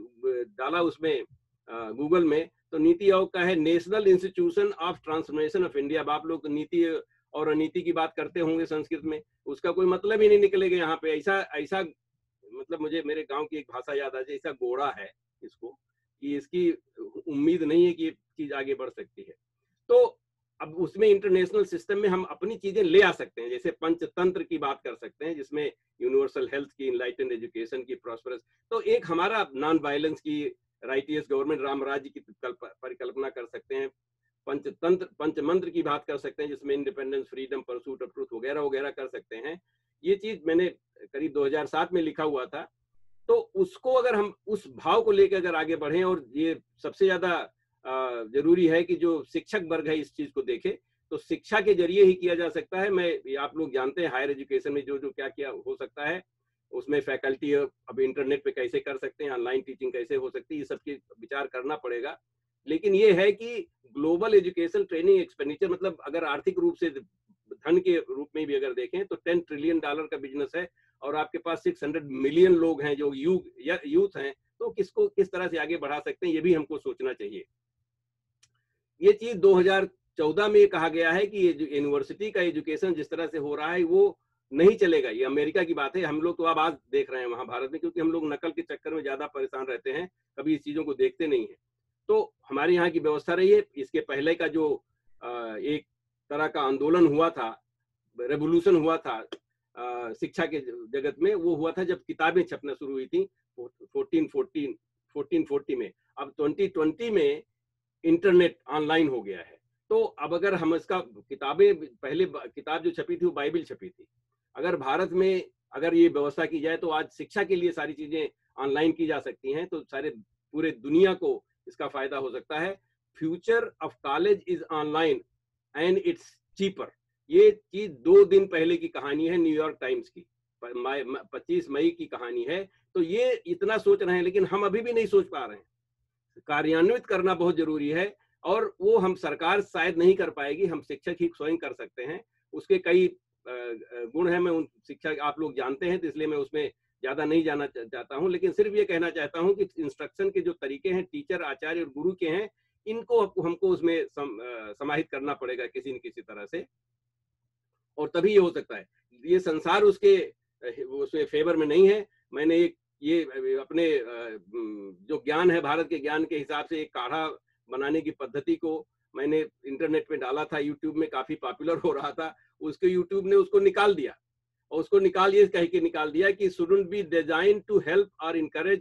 डाला उसमें गूगल में, तो नीति आयोग का है national institution of transformation of India. आप लोग नीति और अनीति की बात करते होंगे संस्कृत में, उसका कोई मतलब ही नहीं निकलेगा यहाँ पे। ऐसा ऐसा मतलब मुझे मेरे गांव की एक भाषा याद आ जाए, ऐसा गोड़ा है इसको कि इसकी उम्मीद नहीं है कि ये चीज आगे बढ़ सकती है। तो अब उसमें इंटरनेशनल सिस्टम में हम अपनी चीजें ले आ सकते हैं, जैसे पंचतंत्र की बात कर सकते हैं, जिसमें यूनिवर्सल हेल्थ की, इनलाइटेंड एजुकेशन की, प्रॉस्परस, तो एक हमारा नॉन वायलेंस की, राइटियस गवर्नमेंट, राम राज्य की परिकल्पना कर सकते हैं। पंचतंत्र पंचमंत्र की बात कर सकते हैं, जिसमें independence, freedom, pursuit of truth वगैरह वगैरह कर सकते हैं। ये चीज मैंने करीब दो हज़ार सात में लिखा हुआ था। तो उसको अगर हम उस भाव को लेकर अगर आगे बढ़े, और ये सबसे ज्यादा जरूरी है कि जो शिक्षक वर्ग है इस चीज को देखे, तो शिक्षा के जरिए ही किया जा सकता है। मैं आप लोग जानते हैं हायर एजुकेशन में जो जो क्या क्या हो सकता है, उसमें फैकल्टी अब इंटरनेट पे कैसे कर सकते हैं, ऑनलाइन टीचिंग कैसे हो सकती है, ये सबकी विचार करना पड़ेगा। लेकिन ये है कि ग्लोबल एजुकेशन ट्रेनिंग एक्सपेंडिचर, मतलब अगर आर्थिक रूप से धन के रूप में भी अगर देखें तो टेन ट्रिलियन डॉलर का बिजनेस है, और आपके पास सिक्स हंड्रेड मिलियन लोग हैं जो यू या यूथ हैं, तो किसको किस तरह से आगे बढ़ा सकते हैं, ये भी हमको सोचना चाहिए। ये चीज दो हज़ार चौदह में कहा गया है कि ये यूनिवर्सिटी का एजुकेशन जिस तरह से हो रहा है वो नहीं चलेगा। ये अमेरिका की बात है, हम लोग तो अब आज देख रहे हैं वहां भारत में, क्योंकि हम लोग नकल के चक्कर में ज्यादा परेशान रहते हैं, कभी इस चीजों को देखते नहीं है। तो हमारे यहाँ की व्यवस्था रही है। इसके पहले का जो एक तरह का आंदोलन हुआ था, रेवोल्यूशन हुआ था शिक्षा के जगत में, वो हुआ था जब किताबें छपना शुरू हुई थी फोर्टीन फोर्टी में। अब ट्वेंटी ट्वेंटी में इंटरनेट ऑनलाइन हो गया है। तो अब अगर हम इसका किताबें, पहले किताब जो छपी थी वो बाइबिल छपी थी, अगर भारत में अगर ये व्यवस्था की जाए तो आज शिक्षा के लिए सारी चीजें ऑनलाइन की जा सकती हैं, तो सारे पूरे दुनिया को इसका फायदा हो सकता है। Future of college is online and it's cheaper. ये चीज दो दिन पहले की कहानी है, न्यूयॉर्क टाइम्स की, पच्चीस मई की कहानी है। तो ये इतना सोच रहे हैं, लेकिन हम अभी भी नहीं सोच पा रहे हैं। कार्यान्वित करना बहुत जरूरी है, और वो हम सरकार शायद नहीं कर पाएगी, हम शिक्षक ही स्वयं कर सकते हैं। उसके कई गुण हैं, मैं उन शिक्षा आप लोग जानते हैं, तो इसलिए मैं उसमें ज्यादा नहीं जाना चाहता हूं। लेकिन सिर्फ ये कहना चाहता हूं कि इंस्ट्रक्शन के जो तरीके हैं टीचर, आचार्य और गुरु के हैं, इनको हमको उसमें सम, समाहित करना पड़ेगा किसी न किसी तरह से, और तभी ये हो सकता है। ये संसार उसके उसमें फेवर में नहीं है। मैंने एक ये अपने जो ज्ञान है, भारत के ज्ञान के हिसाब से एक काढ़ा बनाने की पद्धति को मैंने इंटरनेट में डाला था, यूट्यूब में काफी पॉपुलर हो रहा था, उसके यूट्यूब ने उसको निकाल दिया, और उसको निकाल ये कह के निकाल दिया कि shouldn't be design to help और encourage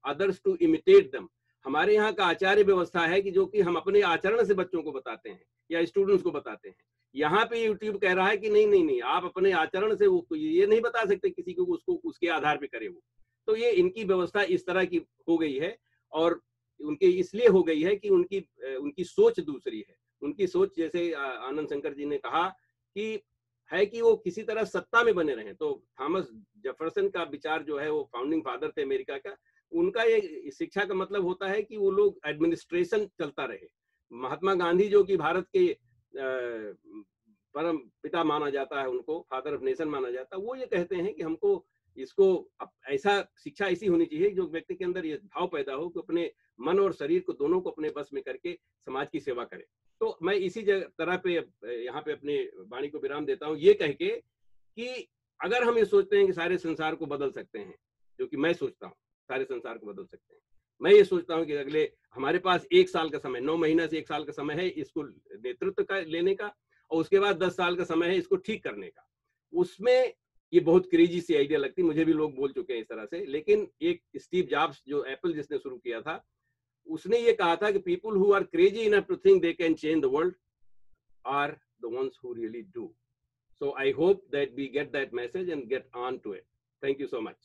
others to imitate them. हमारे यहाँ का आचार्य व्यवस्था है कि जो कि हम अपने आचरण से बच्चों को बताते हैं या स्टूडेंट्स को बताते हैं। यहाँ पे यूट्यूब कह रहा है कि नहीं नहीं नहीं, आप अपने आचरण से उसको ये नहीं बता सकते किसी को, उसको उसके आधार पे करे वो। तो ये इनकी व्यवस्था इस तरह की हो गई है, और उनके इसलिए हो गई है कि उनकी उनकी सोच दूसरी है। उनकी सोच, जैसे आनंद शंकर जी ने कहा, कि है कि वो किसी तरह सत्ता में बने रहें। तो थॉमस जेफरसन का विचार जो है, वो फाउंडिंग फादर थे अमेरिका का, उनका ये शिक्षा का मतलब होता है कि वो लोग एडमिनिस्ट्रेशन चलता रहे। महात्मा गांधी जो कि भारत के परम पिता माना जाता है, उनको फादर ऑफ नेशन माना जाता है, वो ये कहते हैं कि हमको इसको ऐसा शिक्षा ऐसी होनी चाहिए जो व्यक्ति के अंदर ये भाव पैदा हो कि अपने मन और शरीर को दोनों को अपने बस में करके समाज की सेवा करे। तो मैं इसी तरह पे यहाँ पे अपने वाणी को विराम देता हूँ, ये कह के कि अगर हम ये सोचते हैं कि सारे संसार को बदल सकते हैं, जो कि मैं सोचता हूँ सारे संसार को बदल सकते हैं, मैं ये सोचता हूँ कि अगले हमारे पास एक साल का समय, नौ महीना से एक साल का समय है इसको नेतृत्व का लेने का, और उसके बाद दस साल का समय है इसको ठीक करने का। उसमें ये बहुत क्रेजी सी आइडिया लगती है, मुझे भी लोग बोल चुके हैं इस तरह से। लेकिन एक स्टीव जॉब्स जो एप्पल जिसने शुरू किया था, उसने ये कहा था कि people who are crazy enough to think they can change the world are the ones who really do. So I hope that we get that message and get on to it. Thank you so much.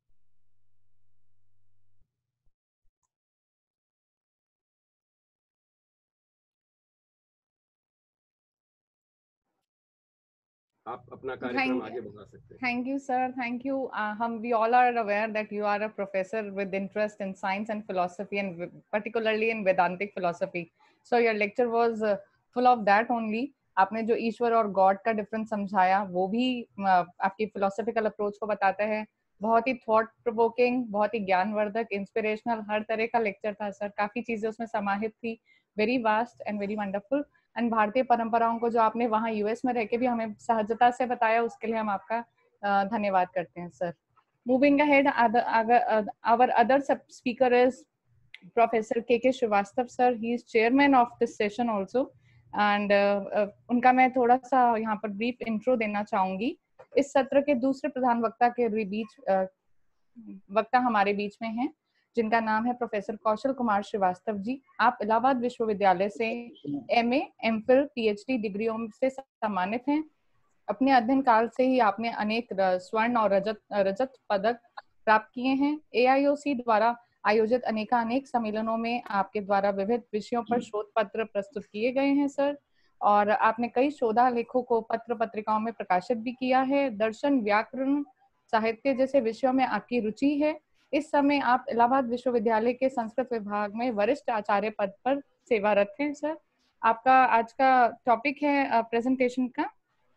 आप अपना कार्यक्रम आगे बढ़ा सकते हैं। Thank you, sir. Thank you. Uh, hum, we all are aware that you are a professor with interest in science and philosophy, and particularly in Vedantic philosophy. So your lecture was uh, full of that only. आपने जो ईश्वर और गॉड का डिफरेंस समझाया, वो भी uh, आपकी फिलोसफिकल अप्रोच को बताता है। बहुत ही थॉट प्रोवोकिंग, बहुत ही ज्ञानवर्धक, इंस्पिरेशनल, हर तरह का लेक्चर था सर। काफी चीजें उसमें समाहित थी। Very vast and very wonderful. And भारतीय परंपराओं को जो आपने वहाँ यूएस में रह के भी हमें सहजता से बताया, उसके लिए हम आपका धन्यवाद करते हैं sir. Moving ahead, our other speaker is professor K K Srivastava sir. He is chairman of this session also, and उनका मैं थोड़ा सा यहाँ पर ब्रीफ इंट्रो देना चाहूंगी। इस सत्र के दूसरे प्रधान वक्ता के बीच uh, वक्ता हमारे बीच में हैं, जिनका नाम है प्रोफेसर कौशल कुमार श्रीवास्तव जी। आप इलाहाबाद विश्वविद्यालय से एमए, एमफिल, पीएचडी डिग्रियों से सम्मानित हैं। अपने अध्ययन काल से ही आपने अनेक स्वर्ण और रजत रजत पदक प्राप्त किए हैं। एआईओसी द्वारा आयोजित अनेकानेक सम्मेलनों में आपके द्वारा विविध विषयों पर शोध पत्र प्रस्तुत किए गए हैं सर, और आपने कई शोधालेखों को पत्र पत्रिकाओं में प्रकाशित भी किया है। दर्शन, व्याकरण, साहित्य जैसे विषयों में आपकी रुचि है। इस समय आप इलाहाबाद विश्वविद्यालय के संस्कृत विभाग में वरिष्ठ आचार्य पद पर सेवारत हैं सर। आपका आज का टॉपिक है प्रेजेंटेशन का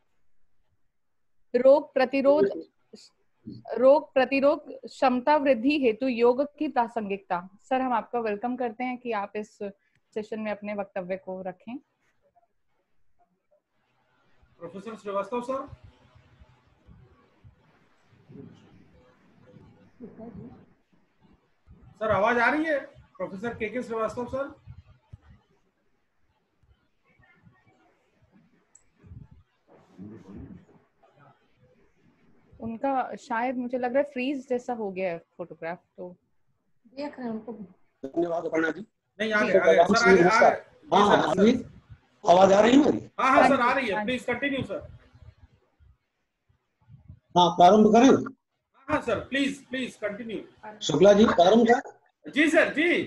रोग प्रतिरोध रोग प्रतिरोध क्षमता वृद्धि हेतु योग की प्रासंगिकता। सर, हम आपका वेलकम करते हैं कि आप इस सेशन में अपने वक्तव्य को रखें। Professor Srivastava sir. सर आवाज आ रही है? Professor K K Srivastava sir. उनका शायद मुझे लग रहा है फ्रीज जैसा हो गया है फोटोग्राफ, तो देख रहे हैं उनको। धन्यवाद अपर्णा जी। नहीं आ गया सर, आ गया। हाँ, आवाज आ रही है मेरी? हाँ हाँ सर आ रही है, प्लीज कंटिन्यू सर। हाँ, प्रारंभ करें? हाँ sir, please please continue. Shukla ji प्रारंभ करें? जी सर जी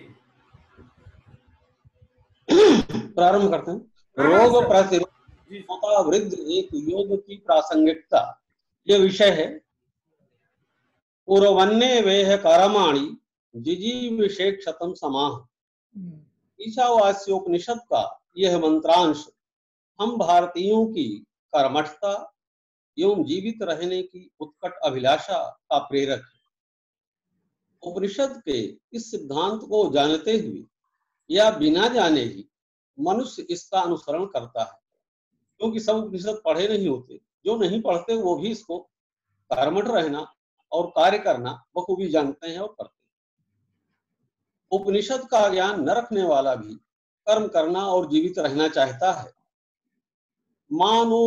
प्रारंभ करते हैं। रोग प्रतिरोध क्षमता वृद्धि एक योग की प्रासंगिकता, ये विषय है। पूर्वन्ने वेह कर्माणि जिजीविषेक्षतम समाह, ईशावास्योपनिषद का यह मंत्रांश हम भारतीयों की कर्मठता एवं जीवित रहने की उत्कट अभिलाषा का प्रेरक है। उपनिषद के इस सिद्धांत को जानते हुए या बिना जाने ही मनुष्य इसका अनुसरण करता है, क्योंकि सब उपनिषद पढ़े नहीं होते। जो नहीं पढ़ते वो भी इसको कर्मठ रहना और कार्य करना बखूबी जानते हैं और करते हैं। उपनिषद का ज्ञान न रखने वाला भी कर्म करना और जीवित रहना चाहता है। मानो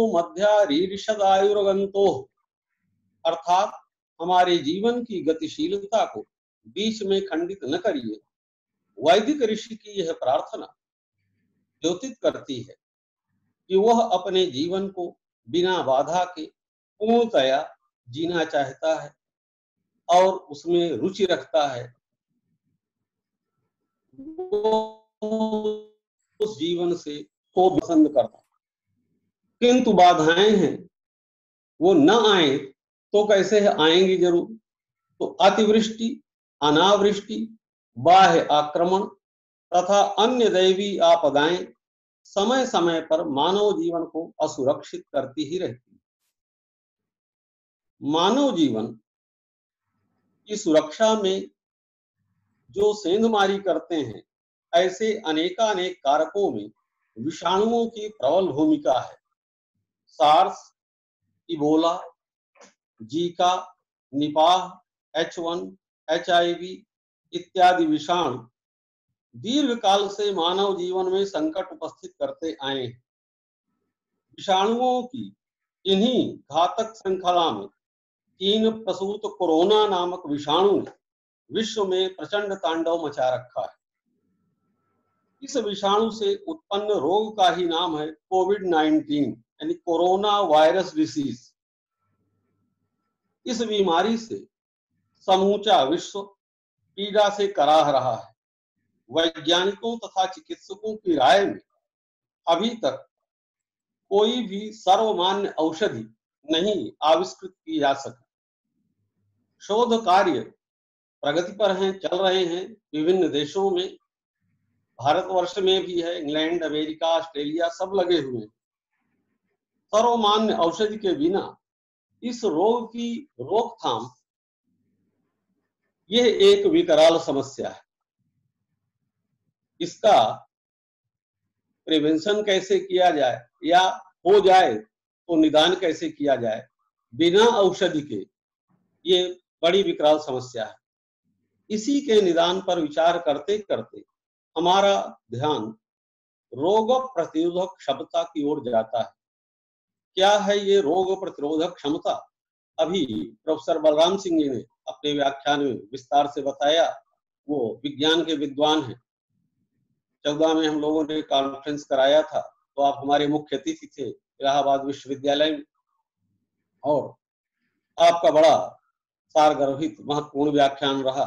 मध्यारीरिषदायुर्गंतो, अर्थात हमारे जीवन की गतिशीलता को बीच में खंडित न करिए। वैदिक ऋषि की यह प्रार्थना द्योतित करती है कि वह अपने जीवन को बिना बाधा के पूर्णतया जीना चाहता है और उसमें रुचि रखता है। वो उस जीवन से को पसंद करता, किंतु बाधाएं हैं, वो न आए तो कैसे आएंगी जरूर। तो अतिवृष्टि, अनावृष्टि, बाह्य आक्रमण तथा अन्य दैवी आपदाएं समय समय पर मानव जीवन को असुरक्षित करती ही रहती है। मानव जीवन की सुरक्षा में जो सेंधमारी करते हैं, ऐसे अनेकानेक कारकों में विषाणुओं की प्रबल भूमिका है। SARS, Ebola, Zika, Nipah, H one, H I V इत्यादि विषाणु दीर्घ काल से मानव जीवन में संकट उपस्थित करते आए हैं। विषाणुओं की इन्हीं घातक श्रृंखला में तीन प्रसूत कोरोना नामक विषाणु ने विश्व में प्रचंड तांडव मचा रखा है। इस विषाणु से उत्पन्न रोग का ही नाम है कोविड नाइनटीन यानी कोरोना वायरस डिसीज। इस बीमारी से समूचा विश्व पीड़ा से कराह रहा है। वैज्ञानिकों तथा चिकित्सकों की राय में अभी तक कोई भी सर्वमान्य औषधि नहीं आविष्कृत की जा सकी। शोध कार्य प्रगति पर हैं, चल रहे हैं विभिन्न देशों में, भारतवर्ष में भी है, इंग्लैंड, अमेरिका, ऑस्ट्रेलिया सब लगे हुए हैं। सर्वमान्य औषधि के बिना इस रोग की रोकथाम यह एक विकराल समस्या है। इसका प्रिवेंशन कैसे किया जाए या हो जाए तो निदान कैसे किया जाए बिना औषधि के, ये बड़ी विकराल समस्या है। इसी के निदान पर विचार करते करते हमारा ध्यान रोग प्रतिरोधक क्षमता की ओर जाता है। क्या है ये रोग प्रतिरोधक क्षमता? अभी प्रोफेसर बलराम सिंह जी ने अपने व्याख्यान में विस्तार से बताया। वो विज्ञान के विद्वान हैं। चौदह में हम लोगों ने कॉन्फ्रेंस कराया था, तो आप हमारे मुख्य अतिथि थे इलाहाबाद विश्वविद्यालय में, और आपका बड़ा सारगर्भित महत्वपूर्ण व्याख्यान रहा।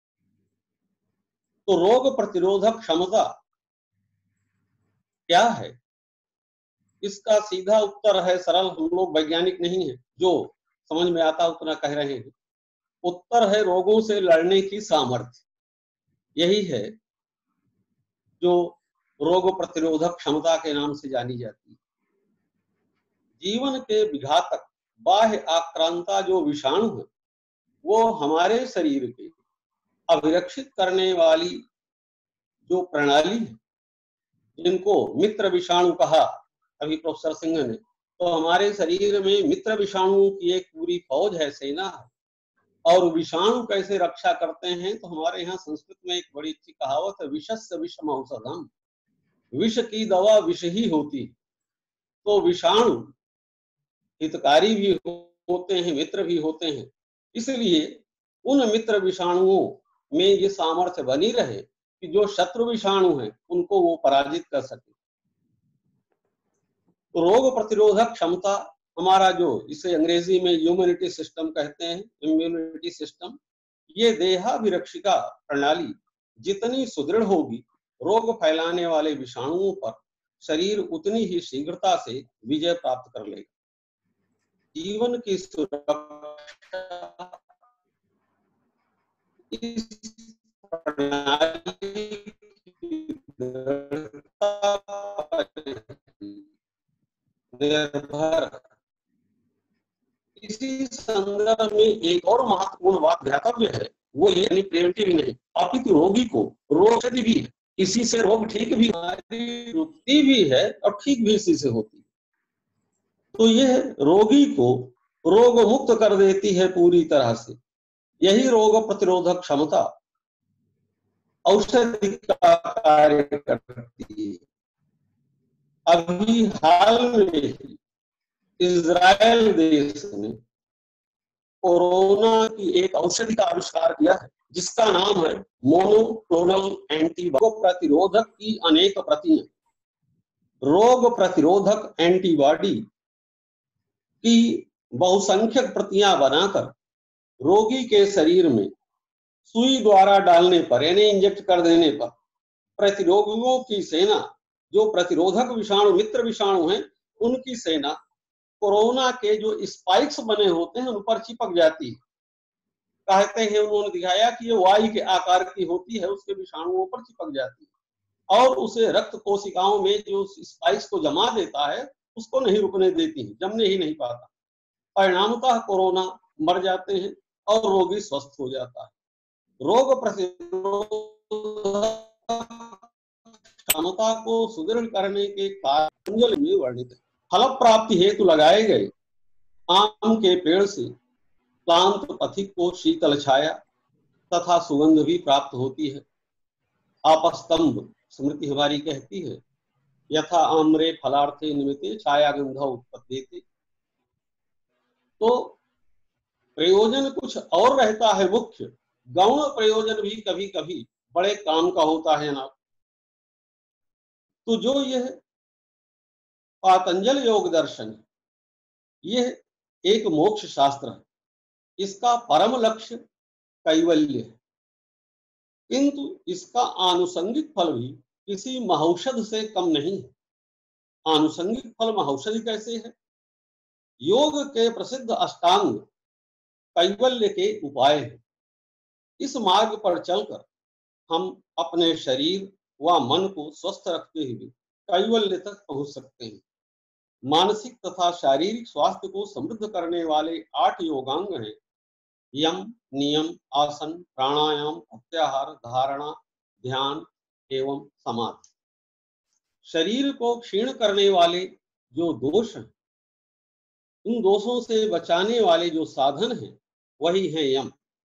तो रोग प्रतिरोधक क्षमता क्या है? इसका सीधा उत्तर है सरल, हम लोग वैज्ञानिक नहीं है, जो समझ में आता उतना कह रहे हैं। उत्तर है रोगों से लड़ने की सामर्थ्य। यही है जो रोग प्रतिरोधक क्षमता के नाम से जानी जाती है। जीवन के विघातक बाह्य आक्रांता जो विषाणु है, वो हमारे शरीर के अभिरक्षित करने वाली जो प्रणाली है, जिनको मित्र विषाणु कहा अभी प्रोफेसर सिंह ने, तो हमारे शरीर में मित्र विषाणुओं की एक पूरी फौज है, सेना है। और विषाणु कैसे रक्षा करते हैं? तो हमारे यहाँ संस्कृत में एक बड़ी अच्छी कहावत है, विषस्य विषम औषधम। विष की दवा विष ही होती। तो विषाणु हितकारी भी होते हैं, मित्र भी होते हैं। इसलिए उन मित्र विषाणुओं में ये सामर्थ्य बनी रहे कि जो शत्रु विषाणु हैं उनको वो पराजित कर सके। तो रोग प्रतिरोधक क्षमता हमारा, जो इसे अंग्रेजी में इम्यूनिटी सिस्टम कहते हैं, इम्यूनिटी सिस्टम, ये देहाभिरक्षिका प्रणाली जितनी सुदृढ़ होगी, रोग फैलाने वाले विषाणुओं पर शरीर उतनी ही शीघ्रता से विजय प्राप्त कर लेगा। जीवन की सुरक्षा इस प्रणाली की निर्भर। इसी संदर्भ में एक और महत्वपूर्ण बात ध्यातव्य है, वो ये प्रिवेंटिव नहीं, अपितु रोगी को रोग भी है, इसी से रोग ठीक भी रुकती भी है और ठीक भी इसी से होती है। तो यह रोगी को रोग मुक्त कर देती है पूरी तरह से। यही रोग प्रतिरोधक क्षमता औषधि का कार्य करती है। अभी हाल में इजराइल देश ने कोरोना की एक औषधि का आविष्कार किया है, जिसका नाम है मोनोक्लोनल एंटीबॉडी। प्रतिरोधक की अनेक प्रतियां, रोग प्रतिरोधक एंटीबॉडी की बहुसंख्यक प्रतियां बनाकर रोगी के शरीर में सुई द्वारा डालने पर यानी इंजेक्ट कर देने पर प्रतिरोगियों की सेना, जो प्रतिरोधक विषाणु मित्र विषाणु हैं, उनकी सेना कोरोना के जो स्पाइक्स बने होते हैं उन पर चिपक जाती है। कहते हैं, उन्होंने दिखाया कि ये वाई के आकार की होती है, उसके विषाणुओं पर चिपक जाती है और उसे रक्त कोशिकाओं में जो स्पाइक्स को जमा देता है उसको नहीं रुकने देती है, जमने ही नहीं पाता। परिणामतः कोरोना मर जाते हैं और रोगी स्वस्थ हो जाता है। रोग प्रतिरोधक क्षमता को सुदृढ़ करने के कारण में वर्णित है। फल प्राप्ति हेतु लगाए गए आम के पेड़ से क्लांत पथिक को शीतल छाया तथा सुगंध भी प्राप्त होती है। आपस्तंभ स्मृति हमारी कहती है, यथा आम्रे फलार्थे निमित्ते छाया गंध उत्पत्ति। तो प्रयोजन कुछ और रहता है, मुख्य गौण प्रयोजन भी कभी कभी बड़े काम का होता है ना। तो जो यह पातंजल योग दर्शन है, यह एक मोक्ष शास्त्र है, इसका परम लक्ष्य कैवल्य है, किंतु इसका आनुषंगिक फल भी किसी महौषध से कम नहीं है। आनुषंगिक फल महौषधि कैसे है? योग के प्रसिद्ध अष्टांग कैवल्य के उपाय है। इस मार्ग पर चलकर हम अपने शरीर व मन को स्वस्थ रखते हुए कैवल्य तक पहुंच सकते हैं। मानसिक तथा शारीरिक स्वास्थ्य को समृद्ध करने वाले आठ योगांग हैं: यम, नियम, आसन, प्राणायाम, प्रत्याहार, धारणा, ध्यान एवं समाधि। शरीर को क्षीण करने वाले जो दोष हैं, उन दोषों से बचाने वाले जो साधन हैं, वही है यम।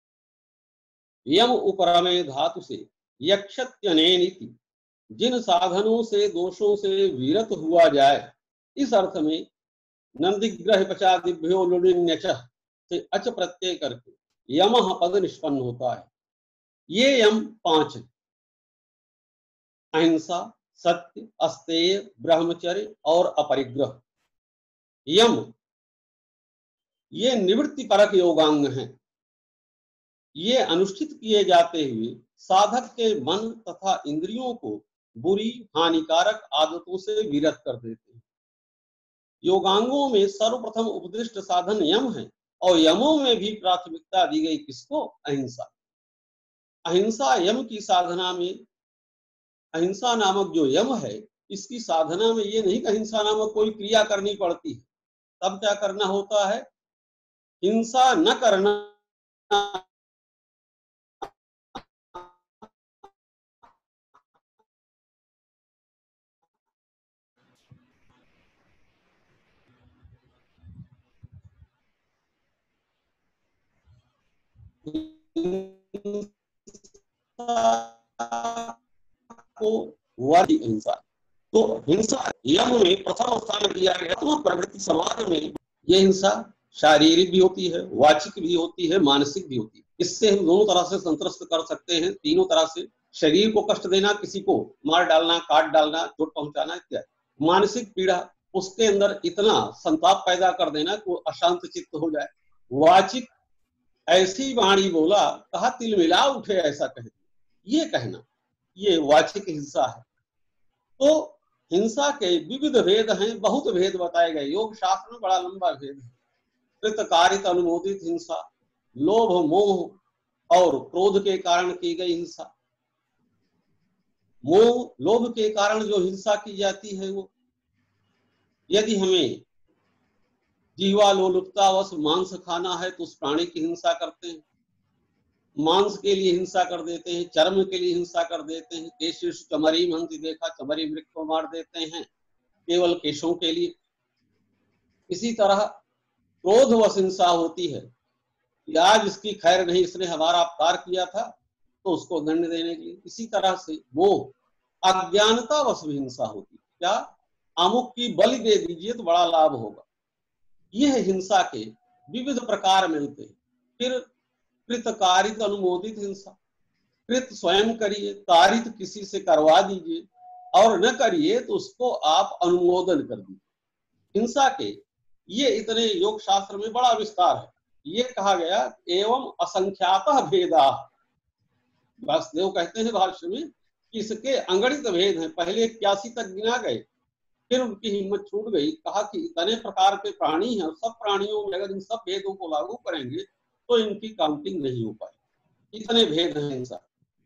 यम उपरमे धातु से यक्षत्यनेनिति, जिन साधनों से दोषों से विरत हुआ जाए, इस अर्थ में नंदिग्रह पचादिभ्यो लुणिन्यच से अच प्रत्यय करके यमः पद निष्पन्न होता है। ये यम पांच है: अहिंसा, सत्य, अस्तेय, ब्रह्मचर्य और अपरिग्रह। यम ये निवृत्ति परक योगांग हैं। ये अनुष्ठित किए जाते हुए साधक के मन तथा इंद्रियों को बुरी हानिकारक आदतों से विरत कर देते हैं। योगांगों में सर्वप्रथम उपदिष्ट साधन यम है और यमों में भी प्राथमिकता दी गई किसको? अहिंसा। अहिंसा यम की साधना में, अहिंसा नामक जो यम है, इसकी साधना में ये नहीं कि अहिंसा नामक कोई क्रिया करनी पड़ती है। तब क्या करना होता है? हिंसा न करना को वादी हिंसा। तो हिंसा यम में प्रथम स्थान दिया गया। तो प्रवृत्ति समाज में यह हिंसा शारीरिक भी होती है, वाचिक भी होती है, मानसिक भी होती है। इससे हम दोनों तरह से संतुष्ट कर सकते हैं, तीनों तरह से। शरीर को कष्ट देना, किसी को मार डालना, काट डालना, चोट पहुंचाना इत्यादि। मानसिक पीड़ा, उसके अंदर इतना संताप पैदा कर देना कि वो अशांत चित्त हो जाए। वाचिक, ऐसी वाणी बोला, कहा तिल मिला उठे, ऐसा कह दिया, ये कहना, ये वाचिक हिंसा है। तो हिंसा के विविध भेद हैं, बहुत भेद बताए गए। योग शास्त्र में बड़ा लंबा भेद है। कृतकारित अनुमोदित हिंसा, लोभ मोह और क्रोध के कारण की गई हिंसा। मोह लोभ के कारण जो हिंसा की जाती है, वो यदि हमें जीवा लोलुपतावश मांस खाना है तो उस प्राणी की हिंसा करते हैं, मांस के लिए हिंसा कर देते हैं, चर्म के लिए हिंसा कर देते हैं। केशेषु चमरी महंती, देखा चमरी वृक्ष को मार देते हैं केवल केशों के लिए। इसी तरह क्रोधवश हिंसा होती है कि आज इसकी खैर नहीं, इसने हमारा अपकार किया था तो उसको दंड देने के लिए। इसी तरह से वो अज्ञानतावश भी हिंसा होती है, क्या अमुक की बलि दे दीजिए तो बड़ा लाभ होगा। यह हिंसा के विविध प्रकार मिलते हैं। फिर कृत कारित अनुमोदित हिंसा, कृत स्वयं करिए, कारित किसी से करवा दीजिए, और न करिए तो उसको आप अनुमोदन कर दीजिए। हिंसा के ये इतने योग शास्त्र में बड़ा विस्तार है। ये कहा गया एवं असंख्यातः भेदा, व्यासदेव कहते हैं भाष्य में कि इसके अगणित भेद हैं। पहले इक्यासी तक गिना गए, फिर उनकी हिम्मत छूट गई, कहा कि इतने प्रकार के प्राणी हैं, सब प्राणियों में अगर इन सब भेदों को लागू करेंगे तो इनकी काउंटिंग नहीं हो पाएगी। इतने भेद हैं हिंसा।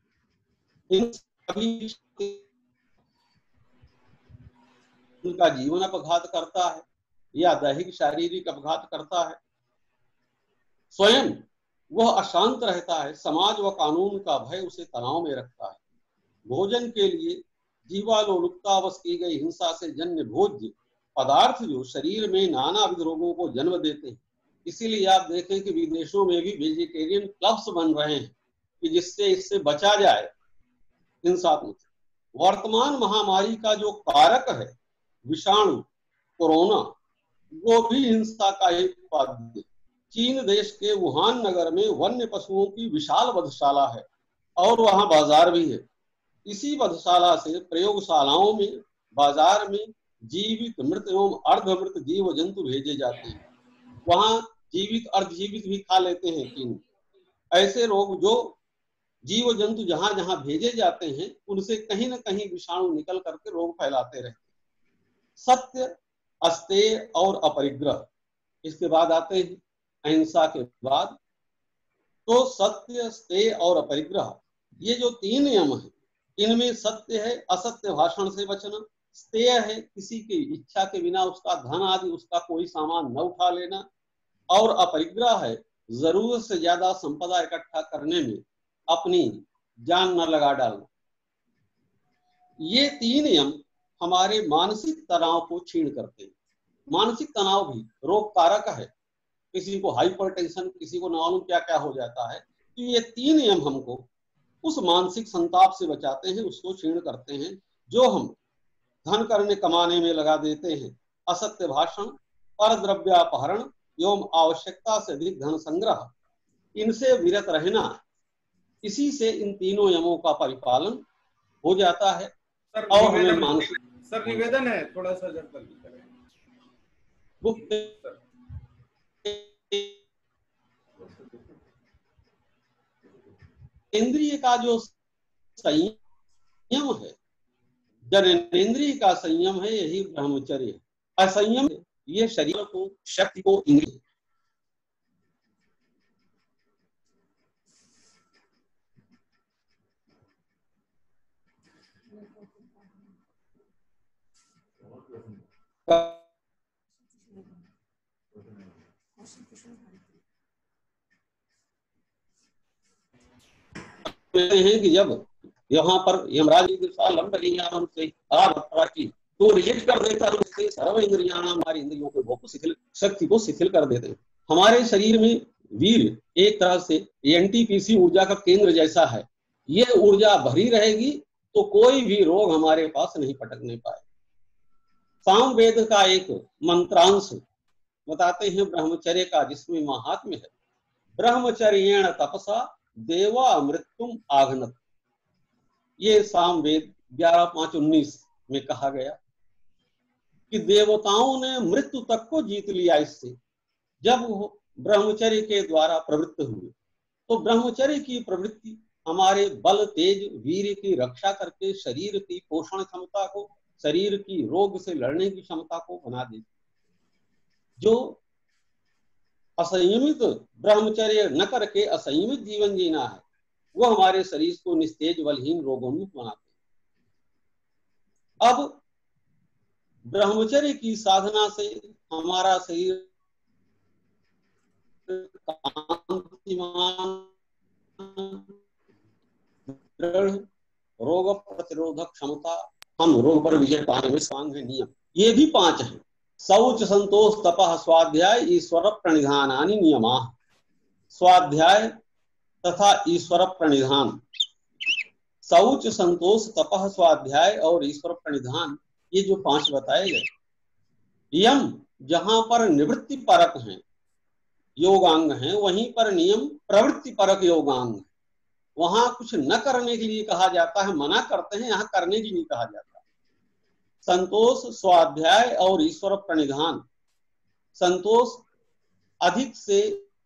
उनका जीवन अपघात करता है या दैहिक शारीरिक अपघात करता है, स्वयं वह अशांत रहता है, समाज व कानून का भय उसे तनाव में रखता है। भोजन के लिए जीवालोलुपतावश की गई हिंसा से जन्य भोज्य पदार्थ जो शरीर में नानाविध रोगों को जन्म देते हैं। इसीलिए आप देखें कि विदेशों में भी वेजिटेरियन क्लब्स बन रहे हैं कि जिससे इससे बचा जाए हिंसात्मक। वर्तमान महामारी का जो कारक है विषाणु कोरोना, वो भी हिंसा का एक उपाधि है। चीन देश के वुहान नगर में वन्य पशुओं की विशाल वधशाला है और वहां बाजार भी है। इसी वधशाला से प्रयोगशालाओं में, बाजार में जीवित, मृत एवं अर्धमृत जीव जंतु भेजे जाते हैं। वहां जीवित अर्धजीवित भी खा लेते हैं चीन। ऐसे रोग जो जीव जंतु जहां जहां भेजे जाते हैं उनसे कहीं ना कहीं विषाणु निकल करके रोग फैलाते रहते हैं। सत्य, अस्तेय और अपरिग्रह, इसके बाद आते हैं अहिंसा के बाद। तो सत्य, अस्तेय और अपरिग्रह, ये जो तीन नियम है, इनमें सत्य है असत्य भाषण से बचना, स्तेय है किसी की इच्छा के बिना उसका धन आदि उसका कोई सामान न उठा लेना, और अपरिग्रह है जरूरत से ज्यादा संपदा इकट्ठा करने में अपनी जान न लगा डालना। ये तीन नियम हमारे मानसिक तनाव को क्षीण करते हैं। मानसिक तनाव भी रोग कारक है, किसी को हाइपरटेंशन, किसी को न मालूम क्या क्या हो जाता है। तो ये तीन नियम हमको उस मानसिक संताप से बचाते हैं, उसको क्षीण करते हैं जो हम धन करने कमाने में लगा देते हैं। असत्य भाषण, पर द्रव्यापहरण एवं आवश्यकता से अधिक धन संग्रह, इनसे विरत रहना, इसी से इन तीनों नियमों का परिपालन हो जाता है। सर, और हमें मानसिक सर निवेदन है थोड़ा सा जब जल्दी करें। इंद्रिय का जो संयम है, जननेन्द्रिय का संयम है, यही ब्रह्मचर्य है। असंयम ये शरीर को, शक्ति को, इंद्रिय हैं कि जब यहाँ पर यमराज तो रिजेक्ट कर देता है, उससे सर्व इंद्रियाणाम, हमारी इंद्रियों को भोग शिथिल, शक्ति को शिथिल कर देते हैं। हमारे शरीर में वीर एक तरह से एनटीपीसी ऊर्जा का केंद्र जैसा है। ये ऊर्जा भरी रहेगी तो कोई भी रोग हमारे पास नहीं पटकने पाए। सामवेद का एक मंत्रांश बताते हैं ब्रह्मचर्य का, जिसमें महात्म्य है। ब्रह्मचर्येण तपसा देवा मृत्युम आघनत, ये सामवेद ग्यारह पांच उन्नीस में कहा गया कि देवताओं ने मृत्यु तक को जीत लिया इससे, जब वो ब्रह्मचर्य के द्वारा प्रवृत्त हुए। तो ब्रह्मचर्य की प्रवृत्ति हमारे बल, तेज, वीर्य की रक्षा करके शरीर की पोषण क्षमता को, शरीर की रोग से लड़ने की क्षमता को बना देती। जो असंयमित ब्रह्मचर्य न करके असंयमित जीवन जीना है, वो हमारे शरीर को निस्तेज, बलहीन, रोगोन्मुक्त बनाते हैं। अब ब्रह्मचर्य की साधना से हमारा शरीर रोग प्रतिरोधक क्षमता, हम रोग पर विजय पाने में स्वांग है। नियम ये भी पांच हैं। शौच, संतोष, तपः, स्वाध्याय, ईश्वर प्रणिधानानि नियमा। स्वाध्याय तथा ईश्वर प्रणिधान, शौच, संतोष, तपः, स्वाध्याय और ईश्वर प्रणिधान, ये जो पांच बताए गए। यम जहां पर निवृत्ति परक हैं, योगांग हैं, वहीं पर नियम प्रवृत्ति परक योगांग। वहां कुछ न करने के लिए कहा जाता है, मना करते हैं, यहाँ करने के लिए कहा जाता है। संतोष, स्वाध्याय और ईश्वर प्रणिधान। संतोष अधिक से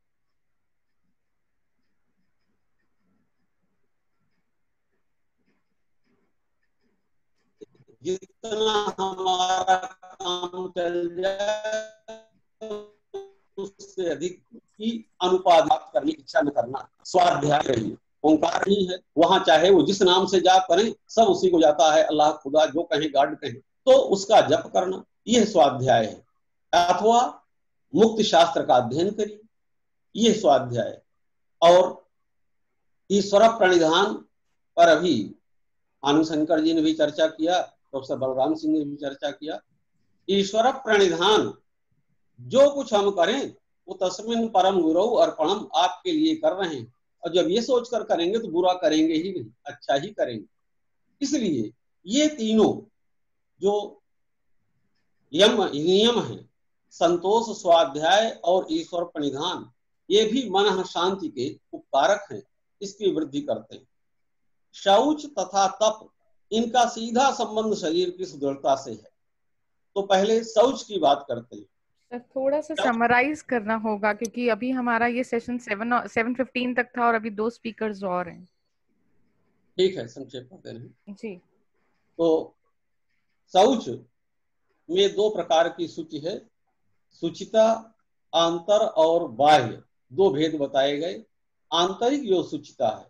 जितना हमारा काम चल जाए उससे अधिक की अनुपात करने की इच्छा न करना स्वाध्याय रही। ओंकार ही है, वहां चाहे वो जिस नाम से जाप करें सब उसी को जाता है, अल्लाह, खुदा, जो कहें, गॉड कहें, तो उसका जप करना, यह स्वाध्याय है। अथवा मुक्ति शास्त्र का अध्ययन करिए, यह स्वाध्याय। और ईश्वर प्रणिधान पर अभी आनंद शंकर जी ने भी चर्चा किया, प्रोफेसर बलराम सिंह ने भी चर्चा किया। ईश्वर प्रणिधान, जो कुछ हम करें वो तस्मिन परम गुरु अर्पणम, आपके लिए कर रहे हैं, और जब ये सोचकर करेंगे तो बुरा करेंगे ही नहीं, अच्छा ही करेंगे। इसलिए ये तीनों जो यम नियम है, संतोष, स्वाध्याय और ईश्वर प्रणिधान, ये भी मन शांति के उपकारक हैं, इसकी वृद्धि करते हैं। शौच तथा तप, इनका सीधा संबंध शरीर की सुदृढ़ता से है। तो पहले शौच की बात करते हैं। सर थोड़ा सा समराइज करना होगा, क्योंकि अभी हमारा ये सेशन सेवन सेवन फिफ्टीन तक था और अभी दो स्पीकर्स और हैं। ठीक है, संक्षेप करते हैं जी। तो शौच में दो प्रकार की शुचि है, शुचिता आंतर और बाह्य, दो भेद बताए गए। आंतरिक जो शुचिता है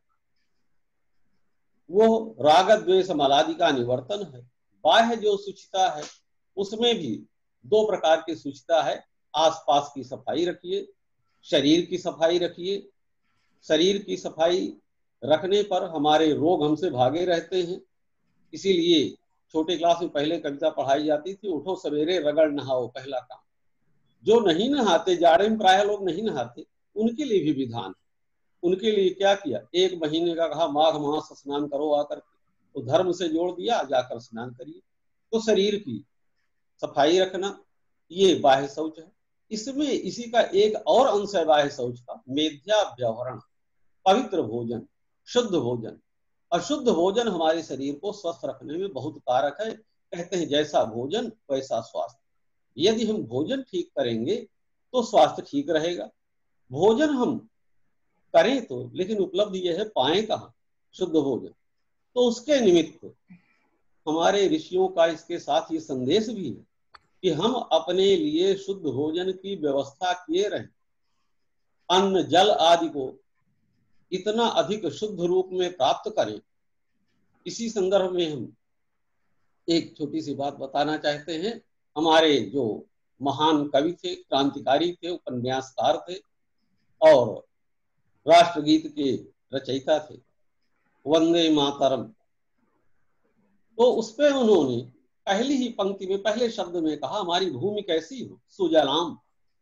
वो राग द्वेष मलादि का निवर्तन है। बाह्य जो शुचिता है उसमें भी दो प्रकार की शुचिता है। आसपास की सफाई रखिए, शरीर की सफाई रखिए। शरीर की सफाई रखने पर हमारे रोग हमसे भागे रहते हैं। इसीलिए छोटे क्लास में पहले कविता पढ़ाई जाती थी, उठो सवेरे रगड़ नहाओ पहला काम। जो नहीं नहाते, जाड़े में प्राय लोग नहीं नहाते, उनके लिए भी विधान है। उनके लिए क्या किया, एक महीने का कहा माघ मास स्नान करो आकर के, तो धर्म से जोड़ दिया, जाकर स्नान करिए। तो शरीर की सफाई रखना ये बाह्य शौच है। इसमें इसी का एक और अंश है बाह्य शौच का, मेध्याभ्यवरण, पवित्र भोजन, शुद्ध भोजन। अशुद्ध भोजन हमारे शरीर को स्वस्थ रखने में बहुत कारक है। कहते हैं जैसा भोजन वैसा स्वास्थ्य। यदि हम भोजन ठीक करेंगे तो स्वास्थ्य ठीक रहेगा। भोजन हम करें तो, लेकिन उपलब्धि यह है पाएं कहाँ, शुद्ध भोजन। तो उसके निमित्त हमारे ऋषियों का इसके साथ ये संदेश भी है कि हम अपने लिए शुद्ध भोजन की व्यवस्था किए रहें। अन्न जल आदि को इतना अधिक शुद्ध रूप में प्राप्त करें। इसी संदर्भ में हम एक छोटी सी बात बताना चाहते हैं। हमारे जो महान कवि थे, क्रांतिकारी थे, उपन्यासकार थे और राष्ट्रगीत के रचयिता थे, वंदे मातरम, तो उस पे उन्होंने पहली ही पंक्ति में पहले शब्द में कहा हमारी भूमि कैसी हो, सुजलाम,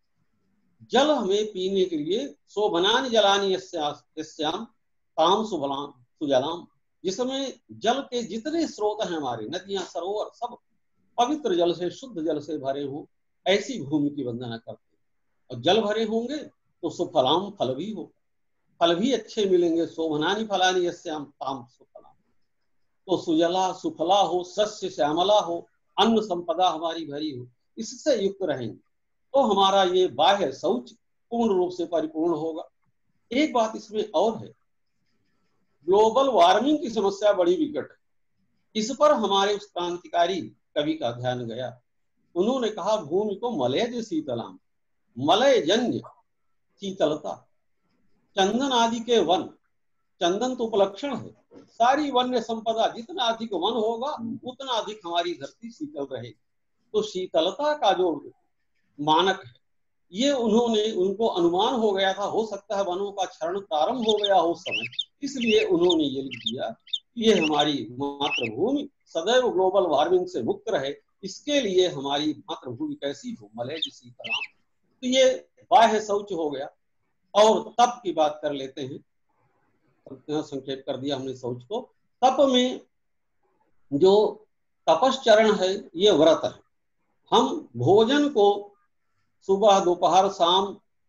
जल हमें पीने के लिए, शोभनानि जलानि यस्याम ताम सुबलाम सुजलाम, जिसमें जल के जितने स्रोत हैं हमारे, नदियां, सरोवर, सब पवित्र जल से, शुद्ध जल से भरे हों, ऐसी भूमि की वंदना करते हैं। और जल भरे होंगे तो सुफलाम, फल भी हो, फल भी अच्छे मिलेंगे। शोभनानि फलानि यस्याम ताम सुफलाम, तो सुजला सुफला हो, सस्य श्यामला हो, अन्न संपदा हमारी भरी हो, इससे युक्त रहेंगे तो हमारा ये बाह्य शौच पूर्ण रूप से परिपूर्ण होगा। एक बात इसमें और है, ग्लोबल वार्मिंग की समस्या बड़ी विकट है। इस पर हमारे उस क्रांतिकारी कवि का ध्यान गया। उन्होंने कहा भूमि को मलयज शीतलाम, मलय जन्य शीतलता। चंदन आदि के वन, चंदन तो उपलक्षण है, सारी वन्य संपदा, जितना अधिक वन होगा उतना अधिक हमारी धरती शीतल रहेगी। तो शीतलता का जो मानक है ये उन्होंने, उनको अनुमान हो गया था, हो सकता है वनों का क्षरण प्रारंभ हो गया हो उस समय, इसलिए उन्होंने ये लिख दिया ये हमारी मातृभूमि सदैव ग्लोबल वार्मिंग से मुक्त रहे, इसके लिए हमारी मातृभूमि कैसी हो, मलय जैसी तरह। तो ये बाह्य शौच हो गया। और तप की बात कर लेते हैं, संक्षेप कर दिया हमने शौच को। तप में जो तपश्चरण है ये व्रत है। हम भोजन को सुबह दोपहर शाम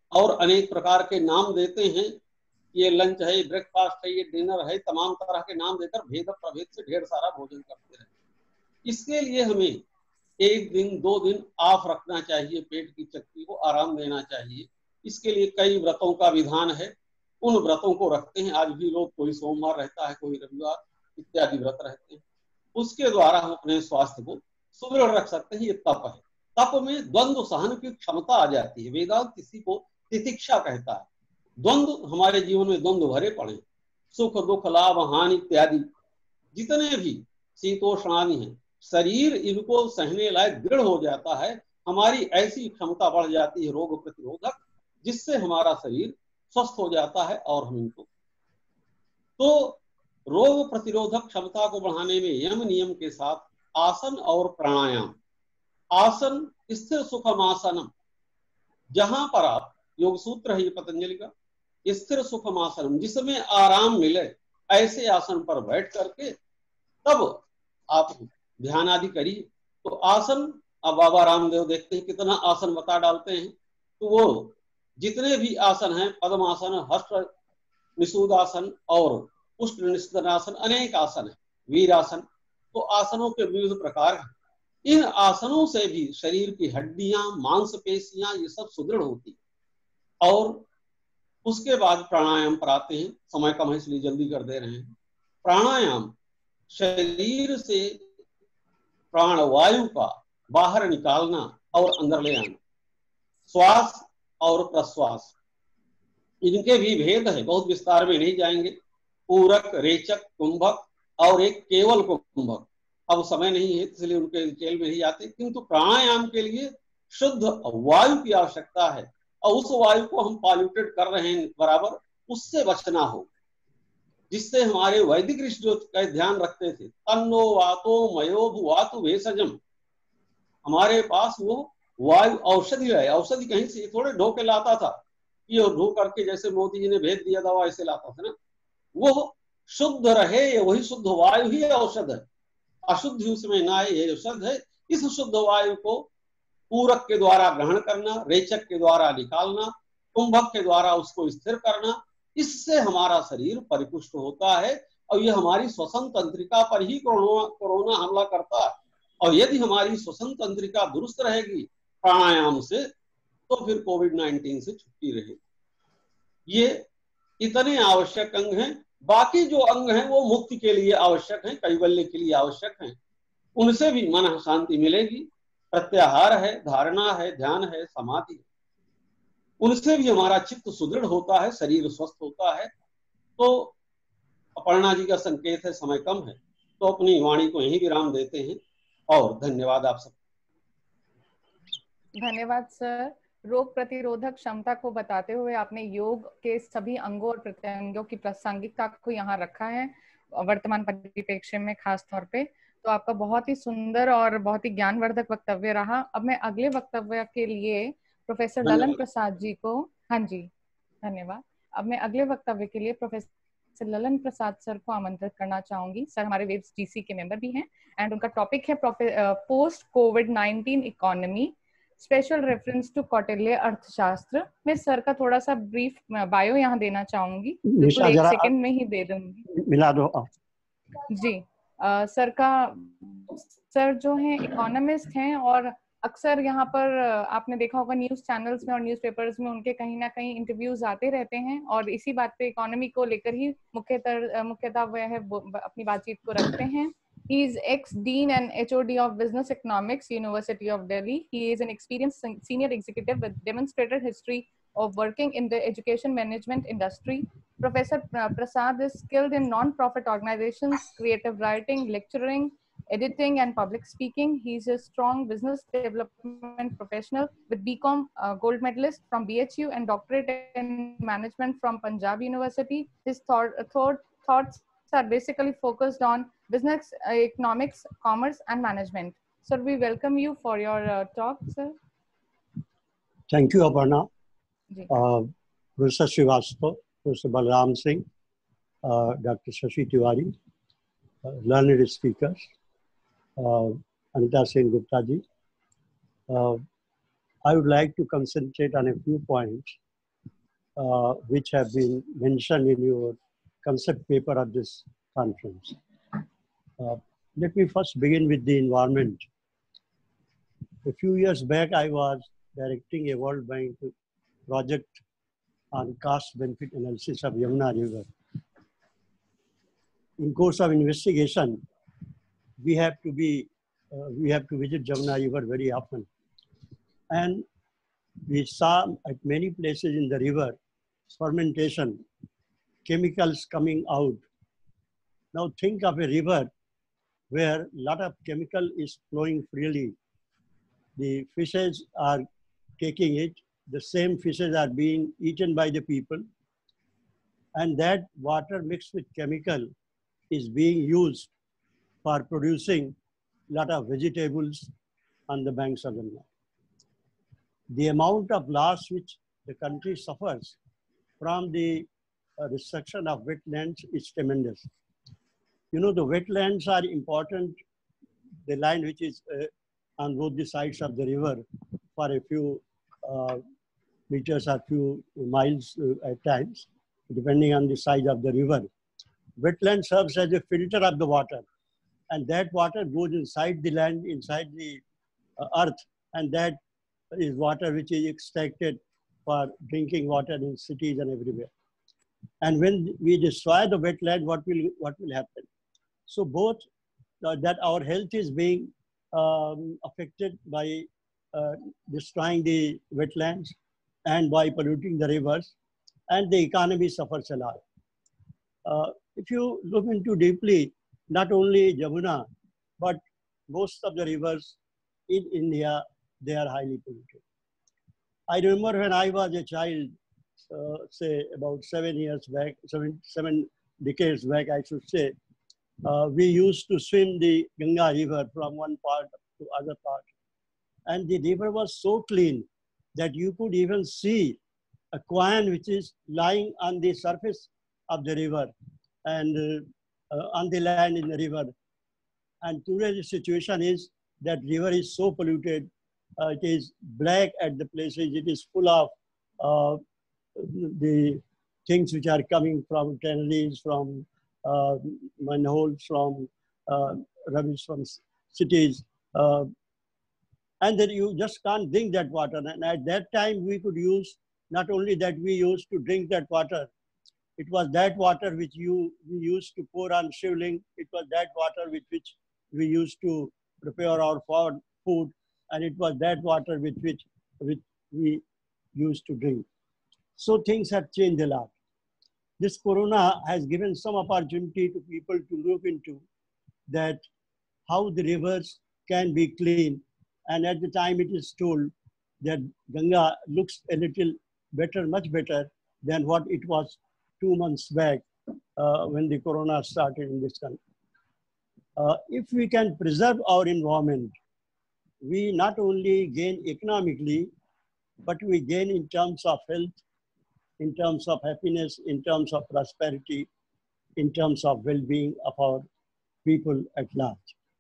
और अनेक प्रकार के नाम देते हैं, ये लंच है, ब्रेकफास्ट है, ये डिनर है, तमाम तरह के नाम देकर भेद प्रभेद से ढेर सारा भोजन करते हैं। इसके लिए हमें एक दिन दो दिन ऑफ रखना चाहिए, पेट की चक्की को आराम देना चाहिए। इसके लिए कई व्रतों का विधान है, उन व्रतों को रखते हैं। आज भी लोग, कोई सोमवार रहता है, कोई रविवार इत्यादि व्रत रहते हैं। उसके द्वारा हम अपने स्वास्थ्य को सुदृढ़ रख सकते हैं। ये तप है। तप में द्वंद्व सहन की क्षमता आ जाती है। वेदांत किसी को तितिक्षा कहता है। द्वंद्व, हमारे जीवन में द्वंद्व भरे पड़े, सुख दुख लाभ हानि इत्यादि जितने भी शीतोष्ण आदि हैं, शरीर इनको सहने लायक दृढ़ हो जाता है। हमारी ऐसी क्षमता बढ़ जाती है रोग प्रतिरोधक, जिससे हमारा शरीर स्वस्थ हो जाता है। और हम इनको तो रोग प्रतिरोधक क्षमता को बढ़ाने में यम नियम के साथ आसन और प्राणायाम। आसन स्थिर सुखम आसनम, जहां पर आप, योग सूत्र है ये पतंजलि का, स्थिर सुखम आसनम, जिसमें आराम मिले, ऐसे आसन पर बैठ करके तब आप ध्यान आदि करिए। तो आसन, अब बाबा रामदेव देखते हैं कितना आसन बता डालते हैं। तो वो जितने भी आसन हैं, पद्मासन, हस्त निषूदासन और उष्ट निषदनासन, अनेक आसन है, वीरासन, तो आसनों के विविध प्रकार हैं। इन आसनों से भी शरीर की हड्डियां, मांसपेशियां, ये सब सुदृढ़ होती। और उसके बाद प्राणायाम पर आते हैं। समय कम है इसलिए जल्दी कर दे रहे हैं। प्राणायाम शरीर से प्राणवायु का बाहर निकालना और अंदर ले आना। श्वास और प्रश्वास, इनके भी भेद है, बहुत विस्तार में नहीं जाएंगे। पूरक, रेचक, कुंभक और एक केवल कुंभक। अब समय नहीं है इसलिए उनके डिटेल में नहीं जाते, किंतु प्राणायाम के लिए शुद्ध वायु की आवश्यकता है। और उस वायु को हम पॉल्यूटेड कर रहे हैं बराबर, उससे बचना हो, जिससे हमारे वैदिक ऋषि जो का ध्यान रखते थे, तन्नो वातो मयो वातु भेषजम, हमारे पास वो वायु औषधि है। औषधि कहीं से थोड़े ढो के लाता था, ये ढो करके जैसे मोदी जी ने भेज दिया दवा ऐसे लाता था ना। वो शुद्ध रहे, वही शुद्ध वायु ही औषध है। अशुद्धि उसमें ना आए, ये औषध है। इस शुद्ध वायु को पूरक के द्वारा ग्रहण करना, रेचक के द्वारा निकालना, कुंभक के द्वारा उसको स्थिर करना, इससे हमारा शरीर परिपुष्ट होता है। और ये हमारी श्वसन तंत्रिका पर ही कोरोना कोरोना हमला करता है। और यदि हमारी श्वसन तंत्रिका दुरुस्त रहेगी प्राणायाम से, तो फिर कोविड नाइन्टीन से छुट्टी रहेगी। ये इतने आवश्यक अंग हैं। बाकी जो अंग हैं वो मुक्ति के लिए आवश्यक हैं, कैवल्य के लिए आवश्यक हैं। उनसे भी मन शांति मिलेगी। प्रत्याहार है, धारणा है, ध्यान है, समाधि है, उनसे भी हमारा चित्त सुदृढ़ होता है, शरीर स्वस्थ होता है। तो अपर्णा जी का संकेत है, समय कम है, तो अपनी वाणी को यहीं विराम देते हैं। और धन्यवाद आप सब। धन्यवाद सर। रोग प्रतिरोधक क्षमता को बताते हुए आपने योग के सभी अंगों और प्रत्यंगों की प्रासंगिकता को यहाँ रखा है वर्तमान परिप्रेक्ष्य में खास तौर पे। तो आपका बहुत ही सुंदर और बहुत ही ज्ञानवर्धक वक्तव्य रहा। अब मैं अगले वक्तव्य के लिए प्रोफेसर ललन प्रसाद जी को, हाँ जी धन्यवाद। अब मैं अगले वक्तव्य के लिए प्रोफेसर ललन प्रसाद सर को आमंत्रित करना चाहूंगी। सर हमारे वेब्स डीसी के मेंबर भी हैं एंड उनका टॉपिक है post COVID nineteen economy, special reference to Kautilya Arthashastra. मैं सर का थोड़ा सा ब्रीफ बायो यहाँ देना चाहूंगी, बिल्कुल एक सेकंड में ही दे दूंगी। मिला दो जी। आ, सर का सर जो हैं इकोनॉमिस्ट हैं और अक्सर यहाँ पर आपने देखा होगा न्यूज चैनल्स में और न्यूज़पेपर्स में उनके कहीं ना कहीं इंटरव्यूज आते रहते हैं और इसी बात पे इकोनॉमी को लेकर ही मुख्यतः मुख्यतः वह अपनी बातचीत को रखते हैं। He is ex-dean and H O D of Business Economics, University of Delhi. He is an experienced senior executive with demonstrated history of working in the education management industry. Professor Prasad is skilled in non-profit organizations, creative writing, lecturing, editing, and public speaking. He is a strong business development professional with B Com uh, gold medalist from B H U and doctorate in management from Punjab University. His thought, thought, thoughts are basically focused on business, uh, economics, commerce, and management. Sir, we welcome you for your uh, talk, sir. Thank you, Aparna. Uh, Professor Srivastava, Professor Balram Singh, uh, Doctor Shashi Tiwari, uh, learned speakers, uh, Anita Sen Gupta ji. Uh, I would like to concentrate on a few points uh, which have been mentioned in your concept paper of this conference. Uh, let me first begin with the environment. A few years back, I was directing a World Bank project on cost-benefit analysis of Yamuna River. In course of investigation, we have to be, uh, we have to visit Yamuna River very often. And we saw at many places in the river, fermentation, chemicals coming out. Now think of a river where a lot of chemical is flowing freely. The fishes are taking it, the same fishes are being eaten by the people, and that water mixed with chemical is being used for producing a lot of vegetables on the banks of the Nile. The amount of loss which the country suffers from the uh, destruction of wetlands is tremendous. You know, the wetlands are important, the line which is uh, on both the sides of the river for a few uh, meters or few miles uh, at times, depending on the size of the river. Wetland serves as a filter of the water, and that water goes inside the land, inside the uh, earth, and that is water which is extracted for drinking water in cities and everywhere. And when we destroy the wetland, what will, what will happen? So both uh, that our health is being um, affected by uh, destroying the wetlands and by polluting the rivers, and the economy suffers a lot. Uh, if you look into deeply, not only Yamuna, but most of the rivers in India, they are highly polluted. I remember when I was a child, uh, say about seven years back, seven, seven decades back, I should say, uh, we used to swim the Ganga river from one part to other part. And the river was so clean that you could even see a coin which is lying on the surface of the river and uh, uh, on the land in the river. And today the situation is that river is so polluted, uh, it is black at the places, it is full of uh, the things which are coming from tanneries, from uh, manholes, from uh, rubbish from cities. Uh, and then you just can't drink that water. And at that time we could use, not only that we used to drink that water, it was that water which you, we used to pour on shivling. It was that water with which we used to prepare our food. And it was that water with which, which we used to drink. So things have changed a lot. This corona has given some opportunity to people to look into that how the rivers can be clean. And at the time it is told that Ganga looks a little better, much better than what it was two months back uh, when the corona started in this country. Uh, if we can preserve our environment, we not only gain economically, but we gain in terms of health, in terms of happiness, in terms of prosperity, in terms of well-being of our people at large.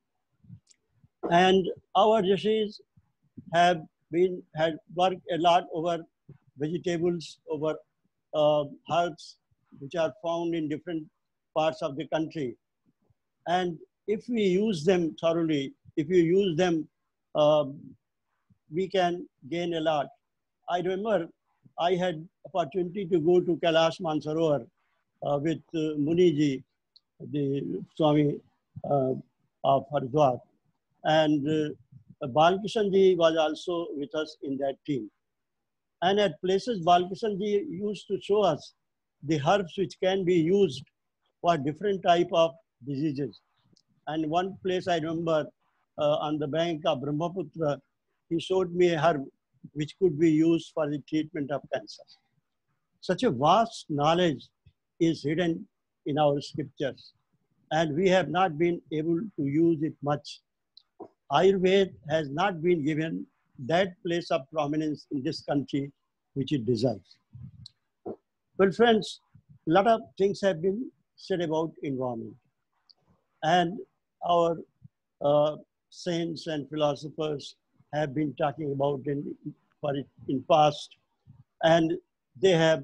And our rishis have been, had worked a lot over vegetables, over uh, herbs, which are found in different parts of the country. And if we use them thoroughly, if we use them, um, we can gain a lot. I remember I had opportunity to go to Kailash Mansarovar uh, with uh, Muniji, the Swami uh, of Haridwar. And uh, Balkishan Ji was also with us in that team. And at places, Balkishan Ji used to show us the herbs which can be used for different type of diseases. And one place I remember uh, on the bank of Brahmaputra, he showed me a herb which could be used for the treatment of cancer. Such a vast knowledge is hidden in our scriptures, and we have not been able to use it much. Ayurveda has not been given that place of prominence in this country which it deserves. Well, friends, a lot of things have been said about environment. And our uh, saints and philosophers have been talking about in, for it in past. And they have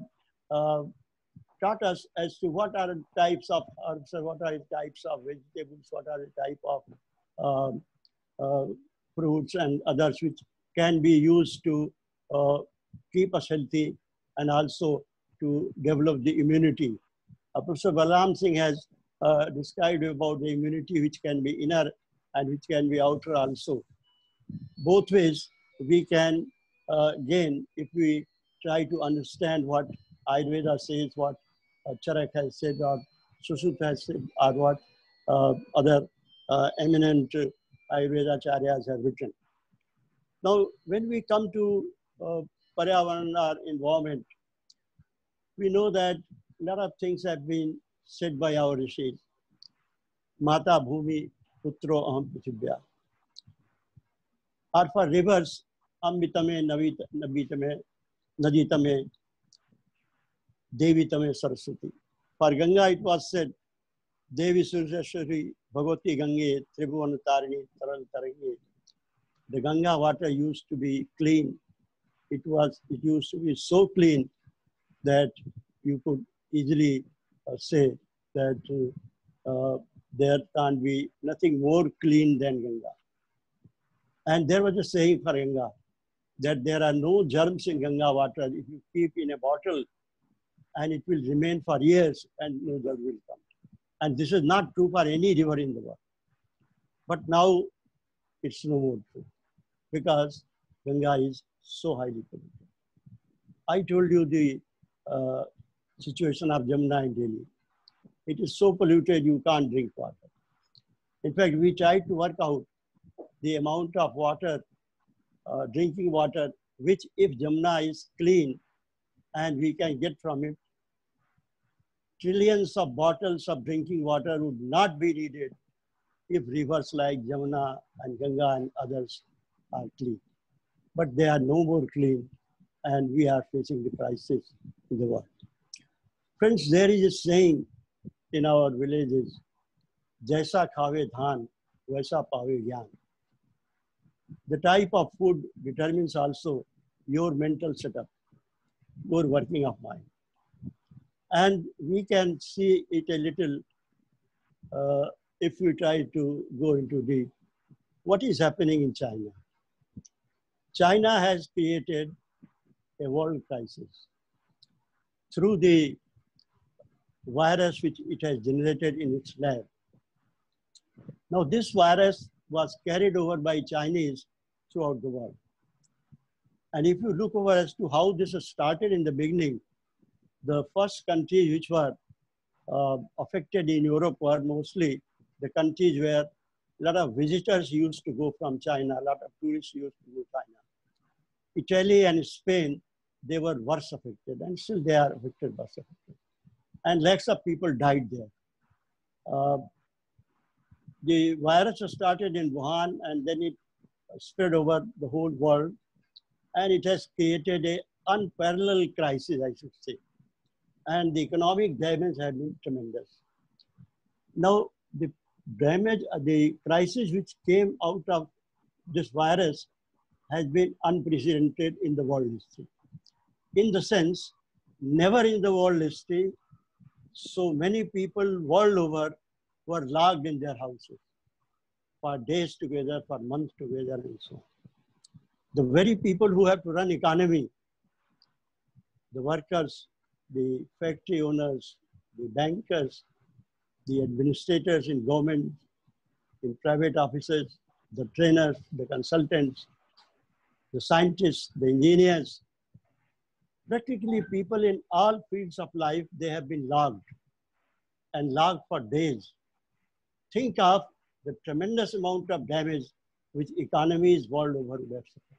uh, taught us as to what are the types of herbs, what are the types of vegetables, what are the type of uh, uh, fruits and others which can be used to uh, keep us healthy and also to develop the immunity. Uh, Professor Balram Singh has uh, described about the immunity which can be inner and which can be outer also. Both ways we can uh, gain if we try to understand what Ayurveda says, what uh, Charak has said, or Susut has said, or what uh, other uh, eminent uh, Ayurveda Acharyas have written. Now, when we come to uh, Paryavarana or environment, we know that a lot of things have been said by our rishis. Mata Bhumi Putro Aham Prithibhya. Or for rivers, Ambitame, Nabitame, Naditame, Devitame Saraswati. For Ganga, it was said, Devi Surjashwari, Bhagavati Gange, Tribhuvan Tarini, Taral Tarangi. The Ganga water used to be clean. It was, it used to be so clean that you could easily uh, say that uh, there can't be nothing more clean than Ganga. And there was a saying for Ganga that there are no germs in Ganga water. If you keep in a bottle, and it will remain for years and no germ will come. And this is not true for any river in the world. But now it's no more true because Ganga is so highly polluted. I told you the uh, situation of Jamuna in Delhi. It is so polluted you can't drink water. In fact, we tried to work out the amount of water, uh, drinking water, which if Jamuna is clean and we can get from it, trillions of bottles of drinking water would not be needed if rivers like Jamuna and Ganga and others are clean. But they are no more clean and we are facing the crisis in the world. Friends, there is a saying in our villages, Jaisa khave dhan, vaisa pave gyan. The type of food determines also your mental setup, your working of mind. And we can see it a little uh, if we try to go into deep. What is happening in China? China has created a world crisis through the virus which it has generated in its lab. Now this virus was carried over by Chinese throughout the world. And if you look over as to how this has started in the beginning, the first countries which were uh, affected in Europe were mostly the countries where a lot of visitors used to go from China, a lot of tourists used to go to China. Italy and Spain, they were worse affected, and still they are affected, worse affected. And lakhs of people died there. Uh, the virus started in Wuhan and then it spread over the whole world, and it has created an unparalleled crisis, I should say. And the economic damage has been tremendous. Now, the damage, the crisis which came out of this virus has been unprecedented in the world history. In the sense, never in the world history, so many people world over were locked in their houses for days together, for months together, and so on. The very people who have to run economy, the workers, the factory owners, the bankers, the administrators in government, in private offices, the trainers, the consultants, the scientists, the engineers, practically people in all fields of life, they have been locked and locked for days. Think of the tremendous amount of damage which economies world over would have suffered.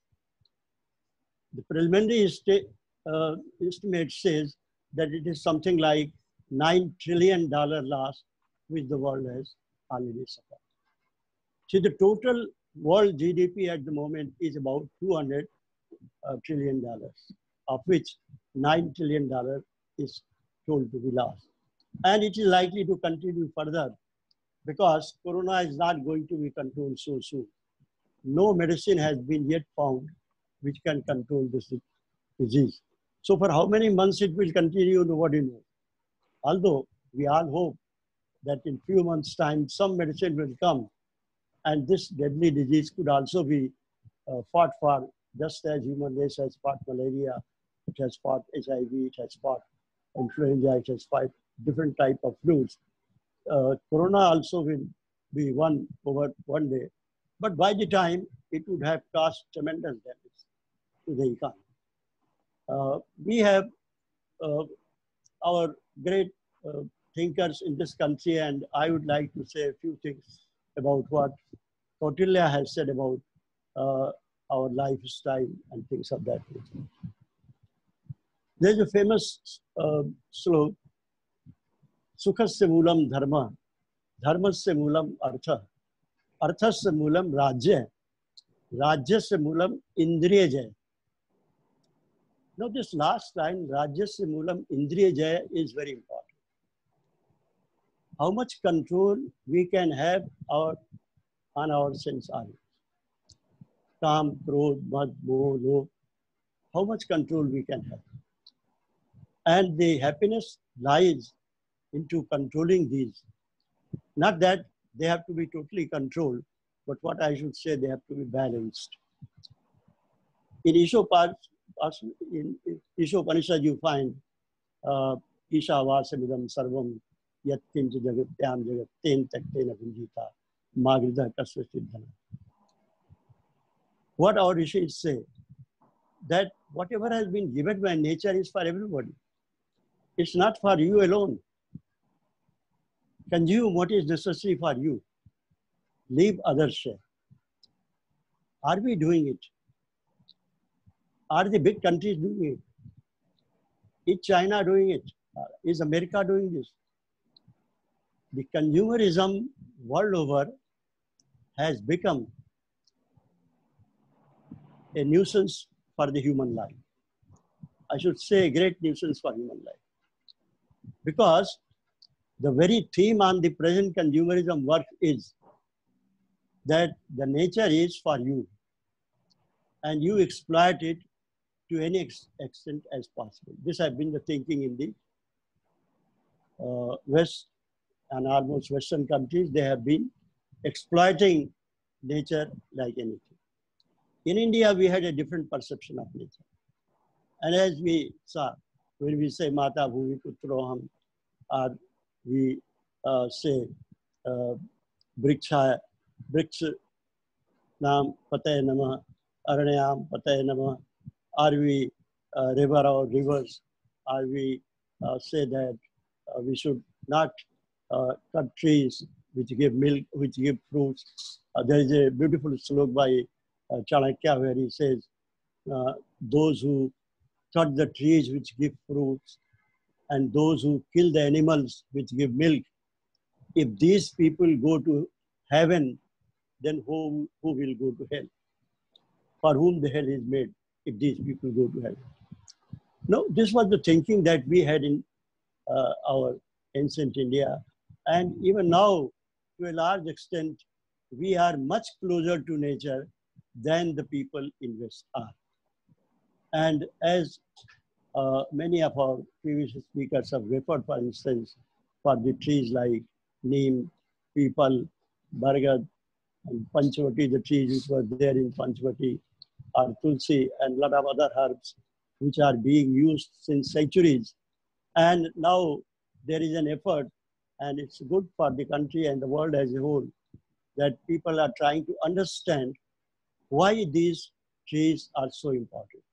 The preliminary sta- uh, estimate says that it is something like nine trillion dollars loss which the world has already suffered. See, the total world G D P at the moment is about two hundred uh, trillion dollars, of which nine trillion dollars is told to be lost. And it is likely to continue further because Corona is not going to be controlled so soon. No medicine has been yet found which can control this disease. So for how many months it will continue, nobody knows. Although we all hope that in few months' time, some medicine will come and this deadly disease could also be uh, fought for, just as human race has fought malaria, it has fought H I V, it has fought influenza, it has fought different type of flus. Uh, corona also will be won over one day. But by the time, it would have caused tremendous damage to the economy. Uh, we have uh, our great uh, thinkers in this country, and I would like to say a few things about what Kautilya has said about uh, our lifestyle and things of that nature. There's a famous uh, slok, Sukhasya Moolam Dharma, Dharmasya Moolam Artha, Arthasya Moolam Rajya, Rajyasya Moolam Indriyajaya. Now this last line, Rajyasya Moolam Indriyajaya, is very important. How much control we can have our, on our sense organs. Kam, Krodh, Mad, Moh, Lobh, how much control we can have. And the happiness lies into controlling these. Not that they have to be totally controlled, but what I should say, they have to be balanced. In Ishopanishad, in Ishopanishad you find uh, Isha Vasamidam Sarvam Yat Kincha Jagatyam Jagat Ten Taktena Vinjita Magrida Kasvasiddhana. What our rishis say, that whatever has been given by nature is for everybody. It's not for you alone. Consume what is necessary for you. Leave others share. Are we doing it? Are the big countries doing it? Is China doing it? Is America doing this? The consumerism world over has become a nuisance for the human life. I should say a great nuisance for human life. Because the very theme on the present consumerism work is that the nature is for you and you exploit it to any ex extent as possible. This has been the thinking in the uh, West and almost Western countries. They have been exploiting nature like anything. In India, we had a different perception of nature. And as we saw, when we say Mata Bhumi Putroham, or we uh, say uh, Briksha, Briks Nam Patay Nama, Aranyam Patay Nama, or we uh, river or rivers, or we uh, say that uh, we should not uh, cut trees which give milk, which give fruits. Uh, there is a beautiful slok by uh, Chanakya where he says, uh, those who cut the trees which give fruits and those who kill the animals which give milk, if these people go to heaven, then who, who will go to hell? For whom the hell is made if these people go to heaven? No, this was the thinking that we had in uh, our ancient India. And even now, to a large extent, we are much closer to nature than the people in West are. And as uh, many of our previous speakers have referred, for instance, for the trees like neem, peepal, bargad, and Panchavati, the trees which were there in Panchavati, or tulsi, and a lot of other herbs which are being used since centuries. And now there is an effort, and it's good for the country and the world as a whole, that people are trying to understand why these trees are so important.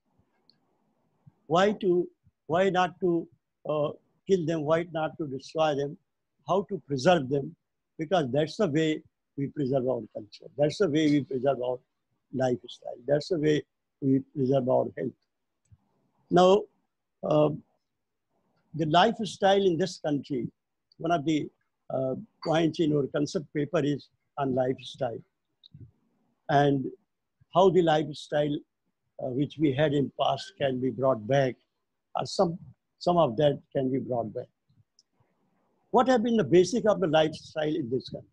Why to, why not to uh, kill them, why not to destroy them, how to preserve them, because that's the way we preserve our culture. That's the way we preserve our lifestyle. That's the way we preserve our health. Now, uh, the lifestyle in this country, one of the uh, points in our concept paper is on lifestyle and how the lifestyle uh, which we had in past can be brought back, or some, some of that can be brought back. What have been the basic of the lifestyle in this country?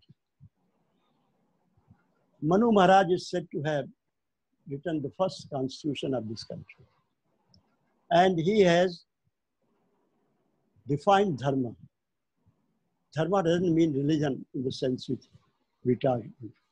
Manu Maharaj is said to have written the first constitution of this country. And he has defined dharma. Dharma doesn't mean religion in the sense which we talk.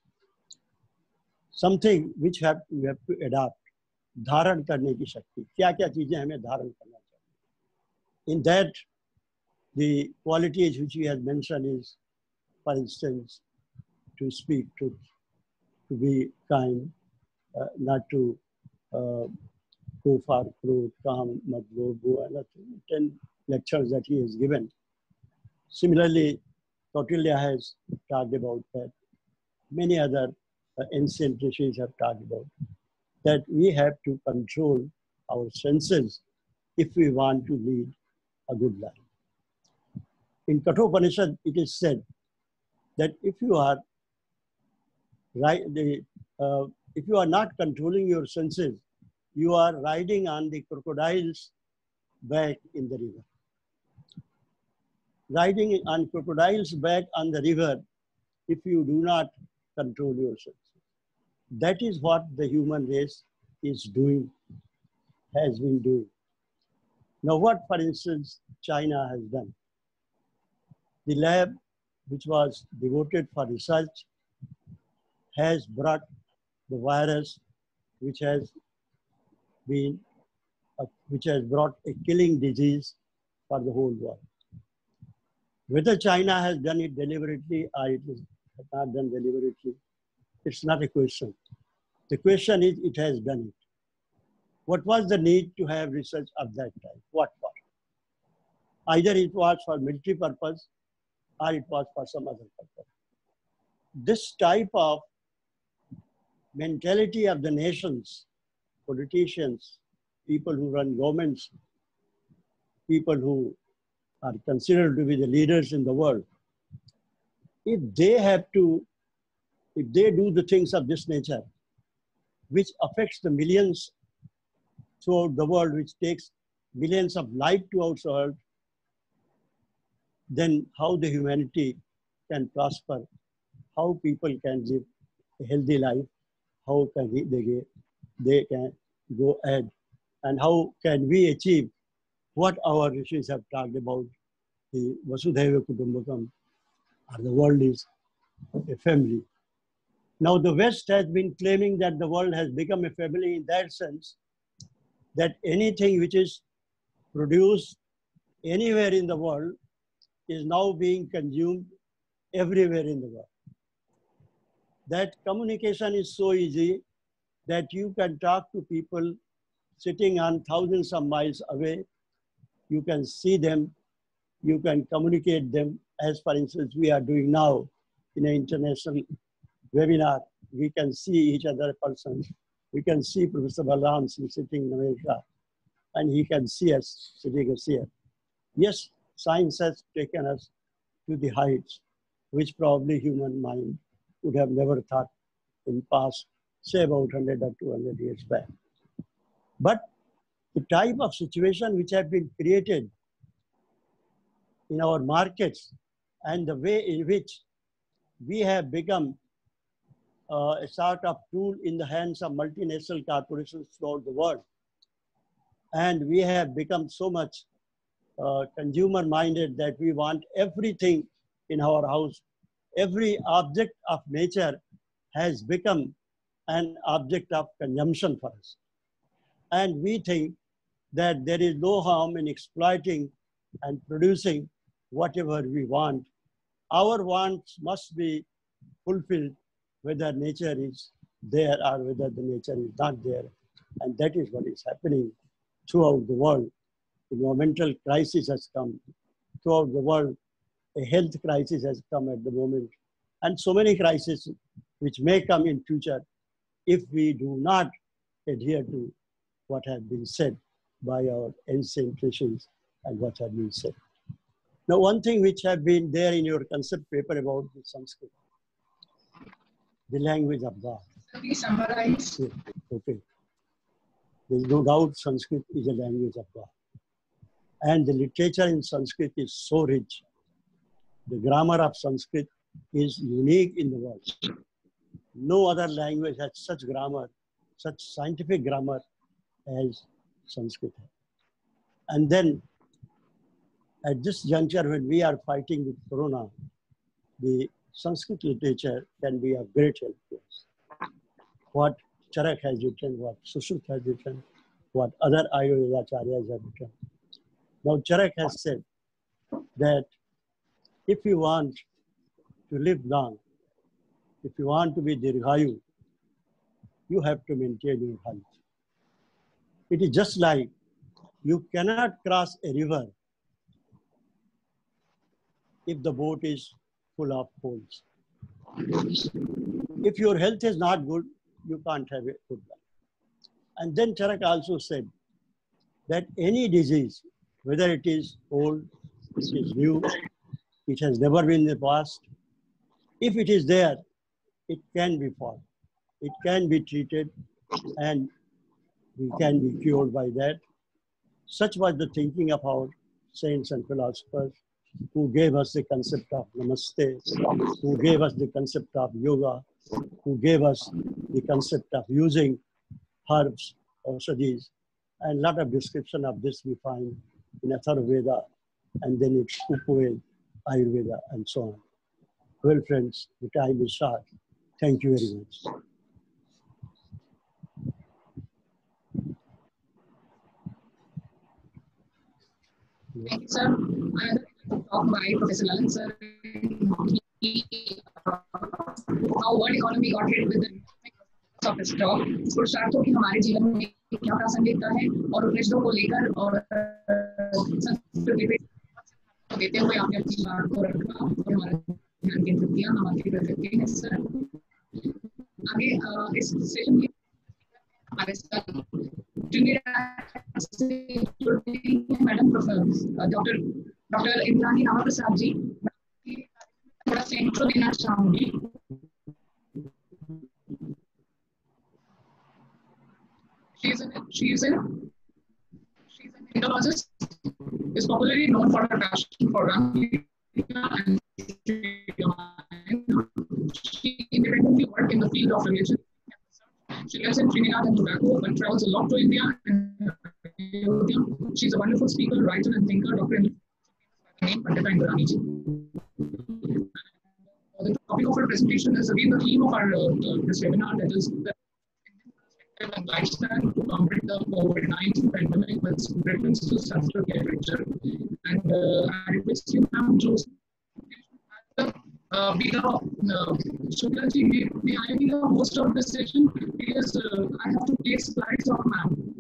Something which have, we have to adopt. धारण करने की शक्ति, क्या क्या चीजें हमें धारण करना चाहिए. In that, the qualities which he has mentioned is, for instance, to speak truth, to be kind, uh, not to uh, go for crude, calm, mat go, go, and ten lectures that he has given. Similarly, Kautilya has talked about that. Many other uh, ancient rishis have talked about that we have to control our senses if we want to lead a good life. In Kathopanishad, it is said that if you are right, the, uh, if you are not controlling your senses, you are riding on the crocodile's back in the river. Riding on crocodile's back on the river, if you do not control your senses. That is what the human race is doing, has been doing. Now what, for instance, China has done. The lab which was devoted for research has brought the virus which has been, uh, which has brought a killing disease for the whole world. Whether China has done it deliberately or it is not done deliberately, it's not a question. The question is, it has done it. What was the need to have research of that type? What for? Either it was for military purpose or it was for some other purpose. This type of mentality of the nations, politicians, people who run governments, people who are considered to be the leaders in the world, if they have to, if they do the things of this nature, which affects the millions throughout the world, which takes millions of lives throughout the world, then how the humanity can prosper, how people can live a healthy life, how can they, get, they can go ahead, and how can we achieve what our rishis have talked about, the Vasudhaiva Kutumbakam, or the world is a family. Now the West has been claiming that the world has become a family in that sense, that anything which is produced anywhere in the world is now being consumed everywhere in the world. That communication is so easy that you can talk to people sitting on thousands of miles away. You can see them, you can communicate them, as for instance we are doing now in an international webinar. We can see each other persons. We can see Professor Balram Singh sitting in America, and he can see us sitting us here. Yes, science has taken us to the heights which probably human mind would have never thought in past, say about one hundred or two hundred years back. But the type of situation which have been created in our markets and the way in which we have become uh, a sort of tool in the hands of multinational corporations throughout the world. And we have become so much uh, consumer minded that we want everything in our house. Every object of nature has become an object of consumption for us. And we think that there is no harm in exploiting and producing whatever we want. Our wants must be fulfilled whether nature is there or whether the nature is not there. And that is what is happening throughout the world. Environmental crisis has come throughout the world. A health crisis has come at the moment. And so many crises which may come in future if we do not adhere to what has been said by our ancient traditions and what has been said. Now, one thing which have been there in your concept paper about the Sanskrit, the language of God. Please summarize. Okay. There is no doubt Sanskrit is a language of God. And the literature in Sanskrit is so rich. The grammar of Sanskrit is unique in the world. No other language has such grammar, such scientific grammar as Sanskrit. And then at this juncture, when we are fighting with Corona, the Sanskrit literature can be of great help to us. What Charak has written, what Sushruta has written, what other Ayurveda acharyas have written. Now Charak has said that if you want to live long, if you want to be Dirghayu, you have to maintain your health. It is just like you cannot cross a river if the boat is full of holes. If your health is not good, you can't have a good life. And then Charak also said that any disease, whether it is old, it is new, it has never been in the past, if it is there, it can be fought, it can be treated, and we can be cured by that. Such was the thinking of our saints and philosophers who gave us the concept of Namaste, who gave us the concept of yoga, who gave us the concept of using herbs, aushadhis, and a lot of description of this we find in Atharvaveda, and then it's Upaveda, Ayurveda, and so on. Well, friends, the time is short. Thank you very much. Thank you, sir. I have to talk by Professor Lalan, sir, how world economy got hit with the of its talk. पुरुषार्थों की हमारे जीवन में क्या प्रासंगिकता है और उपनिषदों को लेकर और देते हुए आपने अपनी बात को रखा और हमारा ध्यान केंद्रित किया। हम आपकी प्रकृति हैं सर। आगे इस सेशन में हमारे साथ madam professor doctor doctor Indrani Rama Prasad ji, थोड़ा सा इंट्रो देना चाहूंगी। She is an she is an she's an Indologist, is popularly known for her passion for running and she independently works in the field of religion. She lives in Trinidad and Tobago but travels a lot to India and India. She's a wonderful speaker, writer, and thinker. Doctor Pandita Indrani ji. The topic of her presentation is again the theme of our uh, this webinar, that is the and lifestyle to combat the COVID nineteen pandemic with reference to self-care picture. And uh, I request you now to uh, be the uh, Shukla ji, may, may I be the host of this session because uh, I have to take slides of ma'am.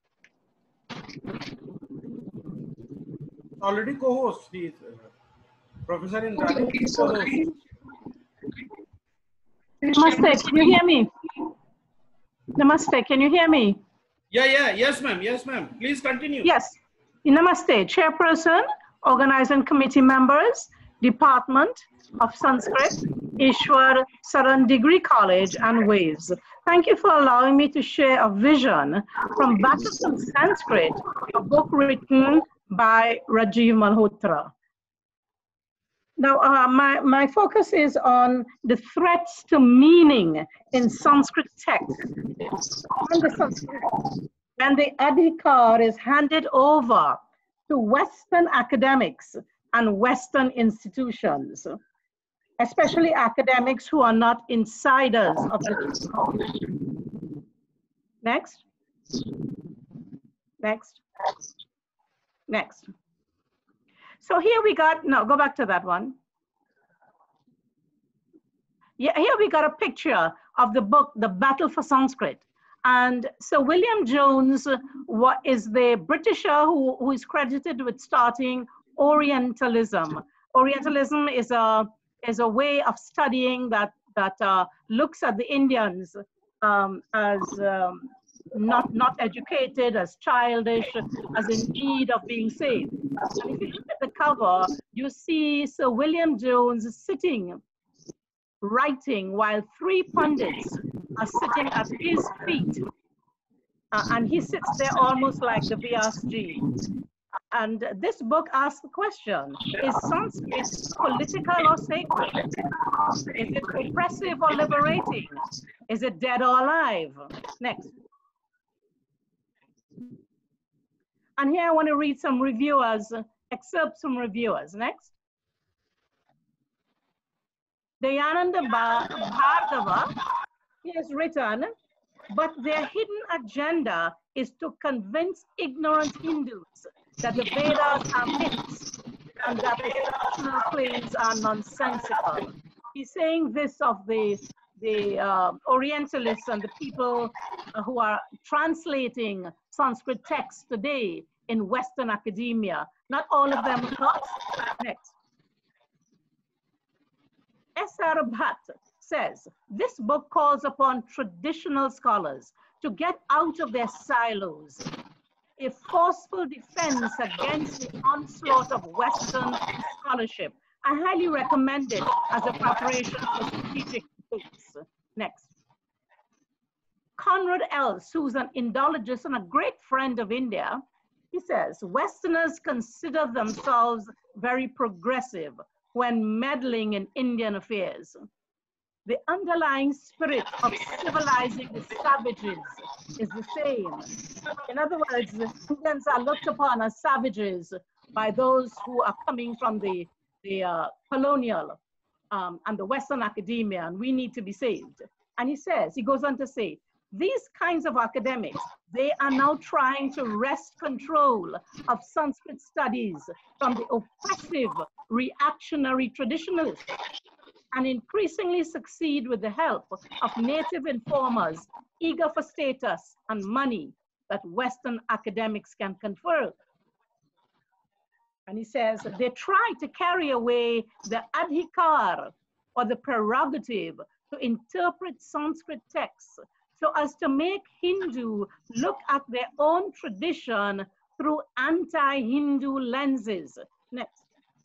Already co-host, he is uh, Professor Indrani. Okay, okay, so I, Namaste, can you hear me? Namaste, can you hear me? Yeah, yeah, yes, ma'am, yes, ma'am. Please continue. Yes. Namaste, Chairperson, Organizing Committee members, Department of Sanskrit, Ishwar Saran Degree College, and Waves. Thank you for allowing me to share a vision from Battle from Sanskrit, a book written by Rajiv Malhotra. Now, uh, my, my focus is on the threats to meaning in Sanskrit text. When the, Sanskrit, when the Adhikar is handed over to Western academics and Western institutions, especially academics who are not insiders of the... Next. Next. Next. So here we got, no, go back to that one. Yeah, here we got a picture of the book, The Battle for Sanskrit. And so William Jones what is the Britisher who, who is credited with starting Orientalism. Orientalism is a, is a way of studying that, that uh, looks at the Indians um, as um, not, not educated, as childish, as in need of being saved. And if you look at the cover, you see Sir William Jones sitting, writing, while three pundits are sitting at his feet. Uh, and he sits there almost like the Vyasji. And this book asks the question, is Sanskrit political or sacred? Is it oppressive or liberating? Is it dead or alive? Next. And here I want to read some reviewers, excerpts from reviewers. Next. Dayananda Bhardava, he has written, but their hidden agenda is to convince ignorant Hindus that the Vedas are myths and that the traditional claims are nonsensical. He's saying this of the, the uh, Orientalists and the people uh, who are translating Sanskrit texts today in Western academia. Not all of them, of course. Next. S R Bhatt says, this book calls upon traditional scholars to get out of their silos, a forceful defense against the onslaught of Western scholarship. I highly recommend it as a preparation for strategic books. Next. Conrad Els, who's an Indologist and a great friend of India, he says, Westerners consider themselves very progressive when meddling in Indian affairs. The underlying spirit of civilizing the savages is the same. In other words, the Indians are looked upon as savages by those who are coming from the, the uh, colonial um, and the Western academia, and we need to be saved. And he says, he goes on to say, these kinds of academics, they are now trying to wrest control of Sanskrit studies from the oppressive, reactionary traditionalists, and increasingly succeed with the help of native informers eager for status and money that Western academics can confer. And he says they try to carry away the adhikar, or the prerogative, to interpret Sanskrit texts so as to make Hindu look at their own tradition through anti-Hindu lenses. Next.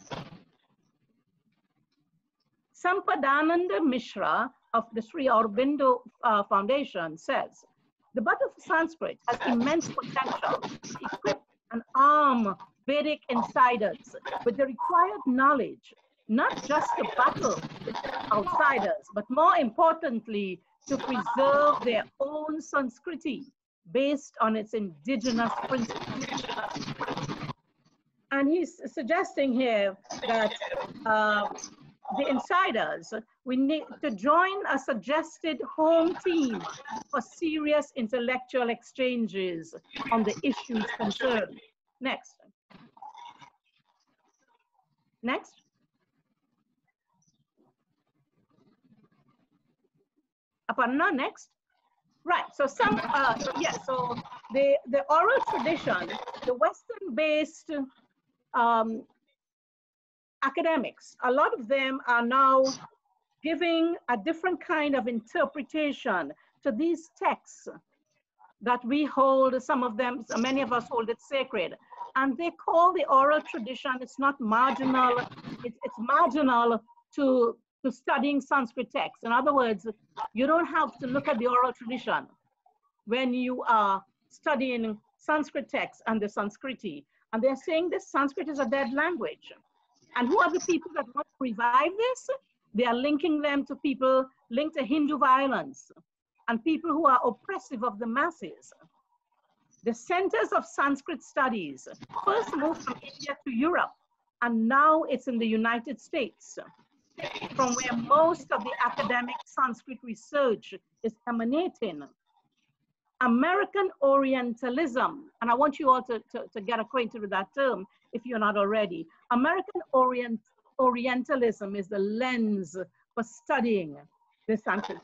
Sampadananda Mishra of the Sri Aurobindo uh, Foundation says, the Battle for Sanskrit has immense potential to equip and arm Vedic insiders with the required knowledge, not just to battle with outsiders, but more importantly, to preserve their own Sanskriti based on its indigenous principles. And he's suggesting here that uh, the insiders, we need to join a suggested home team for serious intellectual exchanges on the issues concerned. Next. Next. Aparna, next. Right, so some, uh, yeah, so the, the oral tradition, the Western-based um, academics, a lot of them are now giving a different kind of interpretation to these texts that we hold, some of them, many of us hold it sacred. And they call the oral tradition, it's not marginal, it's, it's marginal to, to studying Sanskrit texts. In other words, you don't have to look at the oral tradition when you are studying Sanskrit texts and the Sanskriti. And they're saying this Sanskrit is a dead language. And who are the people that want to revive this? They are linking them to people linked to Hindu violence and people who are oppressive of the masses. The centers of Sanskrit studies first moved from India to Europe, and now it's in the United States, from where most of the academic Sanskrit research is emanating. American Orientalism, and I want you all to, to, to get acquainted with that term if you're not already. American Orient, Orientalism is the lens for studying the Sanskrit.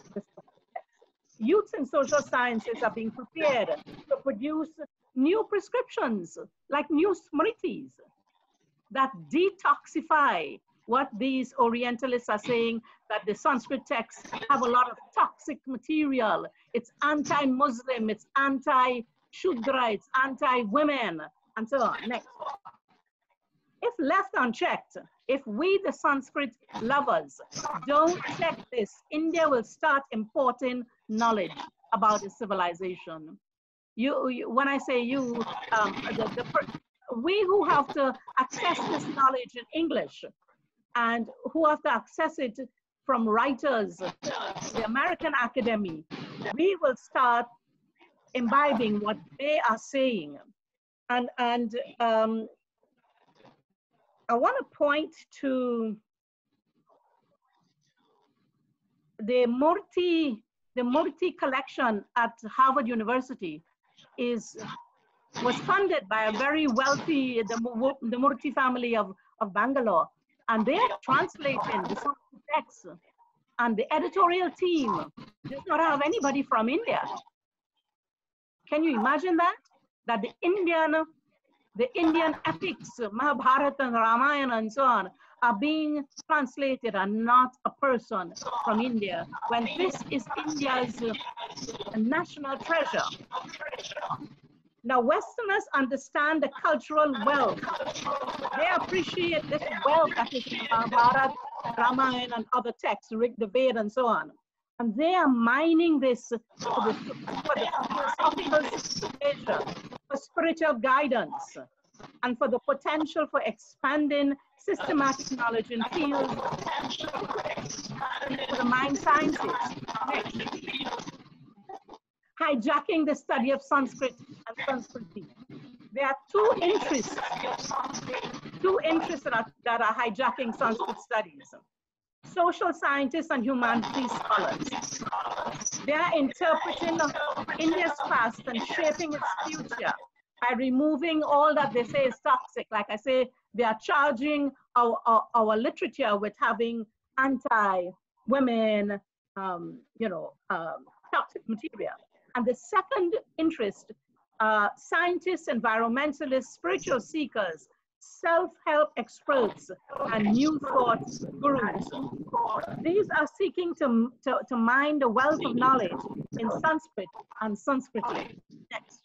Youths in social sciences are being prepared to produce new prescriptions, like new smritis, that detoxify what these Orientalists are saying, that the Sanskrit texts have a lot of toxic material. It's anti-Muslim, it's anti-Shudra, it's anti-women, and so on. Next. If left unchecked, if we, the Sanskrit lovers, don't check this, India will start importing knowledge about its civilization. You, you when I say you, um, the, the, we who have to access this knowledge in English and who have to access it from writers, the American Academy, we will start imbibing what they are saying. And, and um, I want to point to the Murthy, the Murthy collection at Harvard University is, was funded by a very wealthy, the, the Murthy family of, of Bangalore. And they are translating the Sanskrit texts. And the editorial team does not have anybody from India. Can you imagine that? That the Indian, the Indian epics, Mahabharata and Ramayana and so on, are being translated and not a person from India, when this is India's national treasure. Now, Westerners understand the cultural wealth. They appreciate this wealth that is in Mahabharata, Ramayana, and other texts, Rig, the Veda, and so on. And they are mining this for the, for the philosophical situation, for spiritual guidance, and for the potential for expanding systematic knowledge in fields for the mind sciences. Next. Hijacking the study of Sanskrit and Sanskriti. There are two interests, two interests that are, that are hijacking Sanskrit studies. Social scientists and humanities scholars. They are interpreting India's past and shaping its future by removing all that they say is toxic. Like I say, they are charging our, our, our literature with having anti-women, um, you know, um, toxic material. And the second interest, uh, scientists, environmentalists, spiritual seekers, self-help experts, and new thought gurus. These are seeking to, to, to mine the wealth of knowledge in Sanskrit and Sanskrit. Next.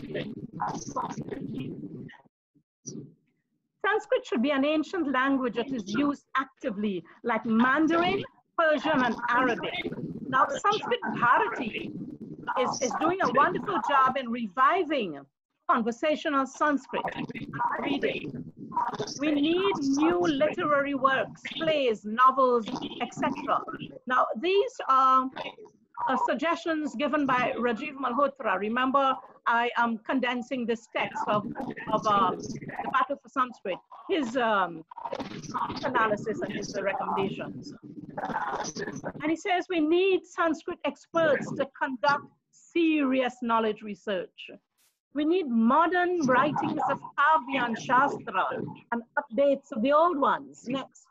Sanskrit should be an ancient language that is used actively, like Mandarin, Persian, and Arabic. Now, Sanskrit Bharati is, is doing a wonderful job in reviving conversational Sanskrit reading. We need new literary works, plays, novels, et cetera. Now, these are uh, suggestions given by Rajiv Malhotra. Remember, I am condensing this text of, of uh, the Battle for Sanskrit, his um, analysis and his uh, recommendations. And he says we need Sanskrit experts to conduct serious knowledge research. We need modern writings of Kavya and Shastra and updates of the old ones. Next.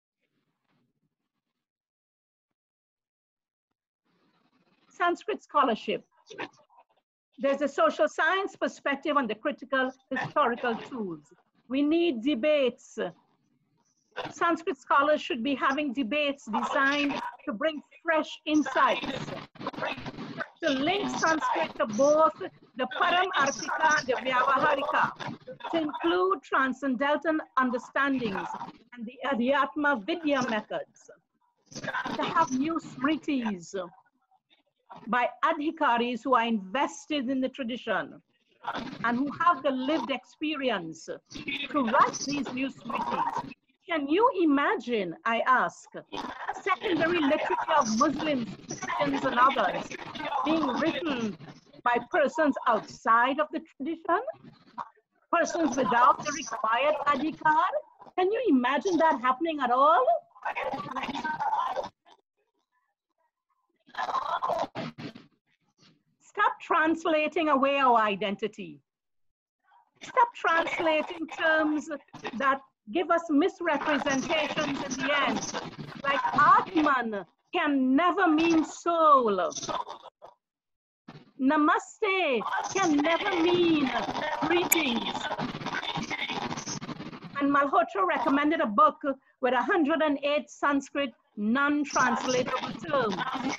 Sanskrit scholarship. There's a social science perspective on the critical historical tools. We need debates. Sanskrit scholars should be having debates designed to bring fresh insights, to link Sanskrit to both the Paramarthika and the Vyavaharika, to include transcendental understandings and the Adhyatma Vidya methods, to have new smritis by adhikaris who are invested in the tradition and who have the lived experience to write these new smritis. Can you imagine, I ask, secondary literature of Muslims, Christians, and others being written by persons outside of the tradition? Persons without the required adhikar? Can you imagine that happening at all? Stop translating away our identity. Stop translating terms that give us misrepresentations in the end. Like Atman can never mean soul. Namaste can never mean greetings. And Malhotra recommended a book with one hundred eight Sanskrit non-translatable terms.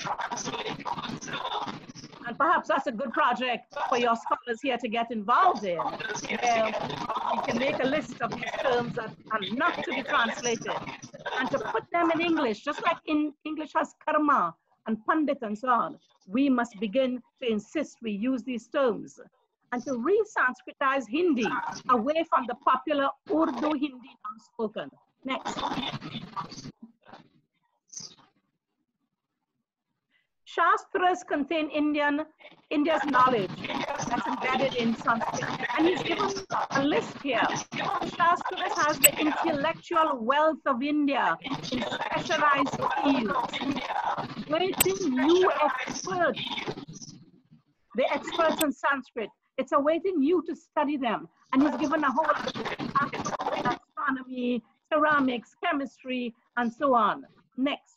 And perhaps that's a good project for your scholars here to get involved in. Where you can make a list of these terms that are not to be translated and to put them in English, just like in English has karma and pandit and so on. We must begin to insist we use these terms and to re-Sanskritize Hindi away from the popular Urdu Hindi unspoken. Next. Shastras contain Indian, India's knowledge that's embedded in Sanskrit. And he's given a list here. Shastras has the intellectual wealth of India in specialized fields, waiting you experts, the experts in Sanskrit. It's awaiting you to study them. And he's given a whole astronomy, ceramics, chemistry, and so on. Next.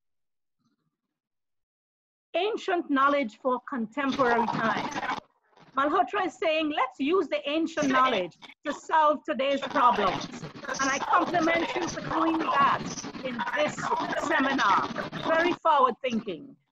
Ancient knowledge for contemporary times. Malhotra is saying, let's use the ancient knowledge to solve today's problems. And I compliment you for doing that in this seminar. Very forward thinking.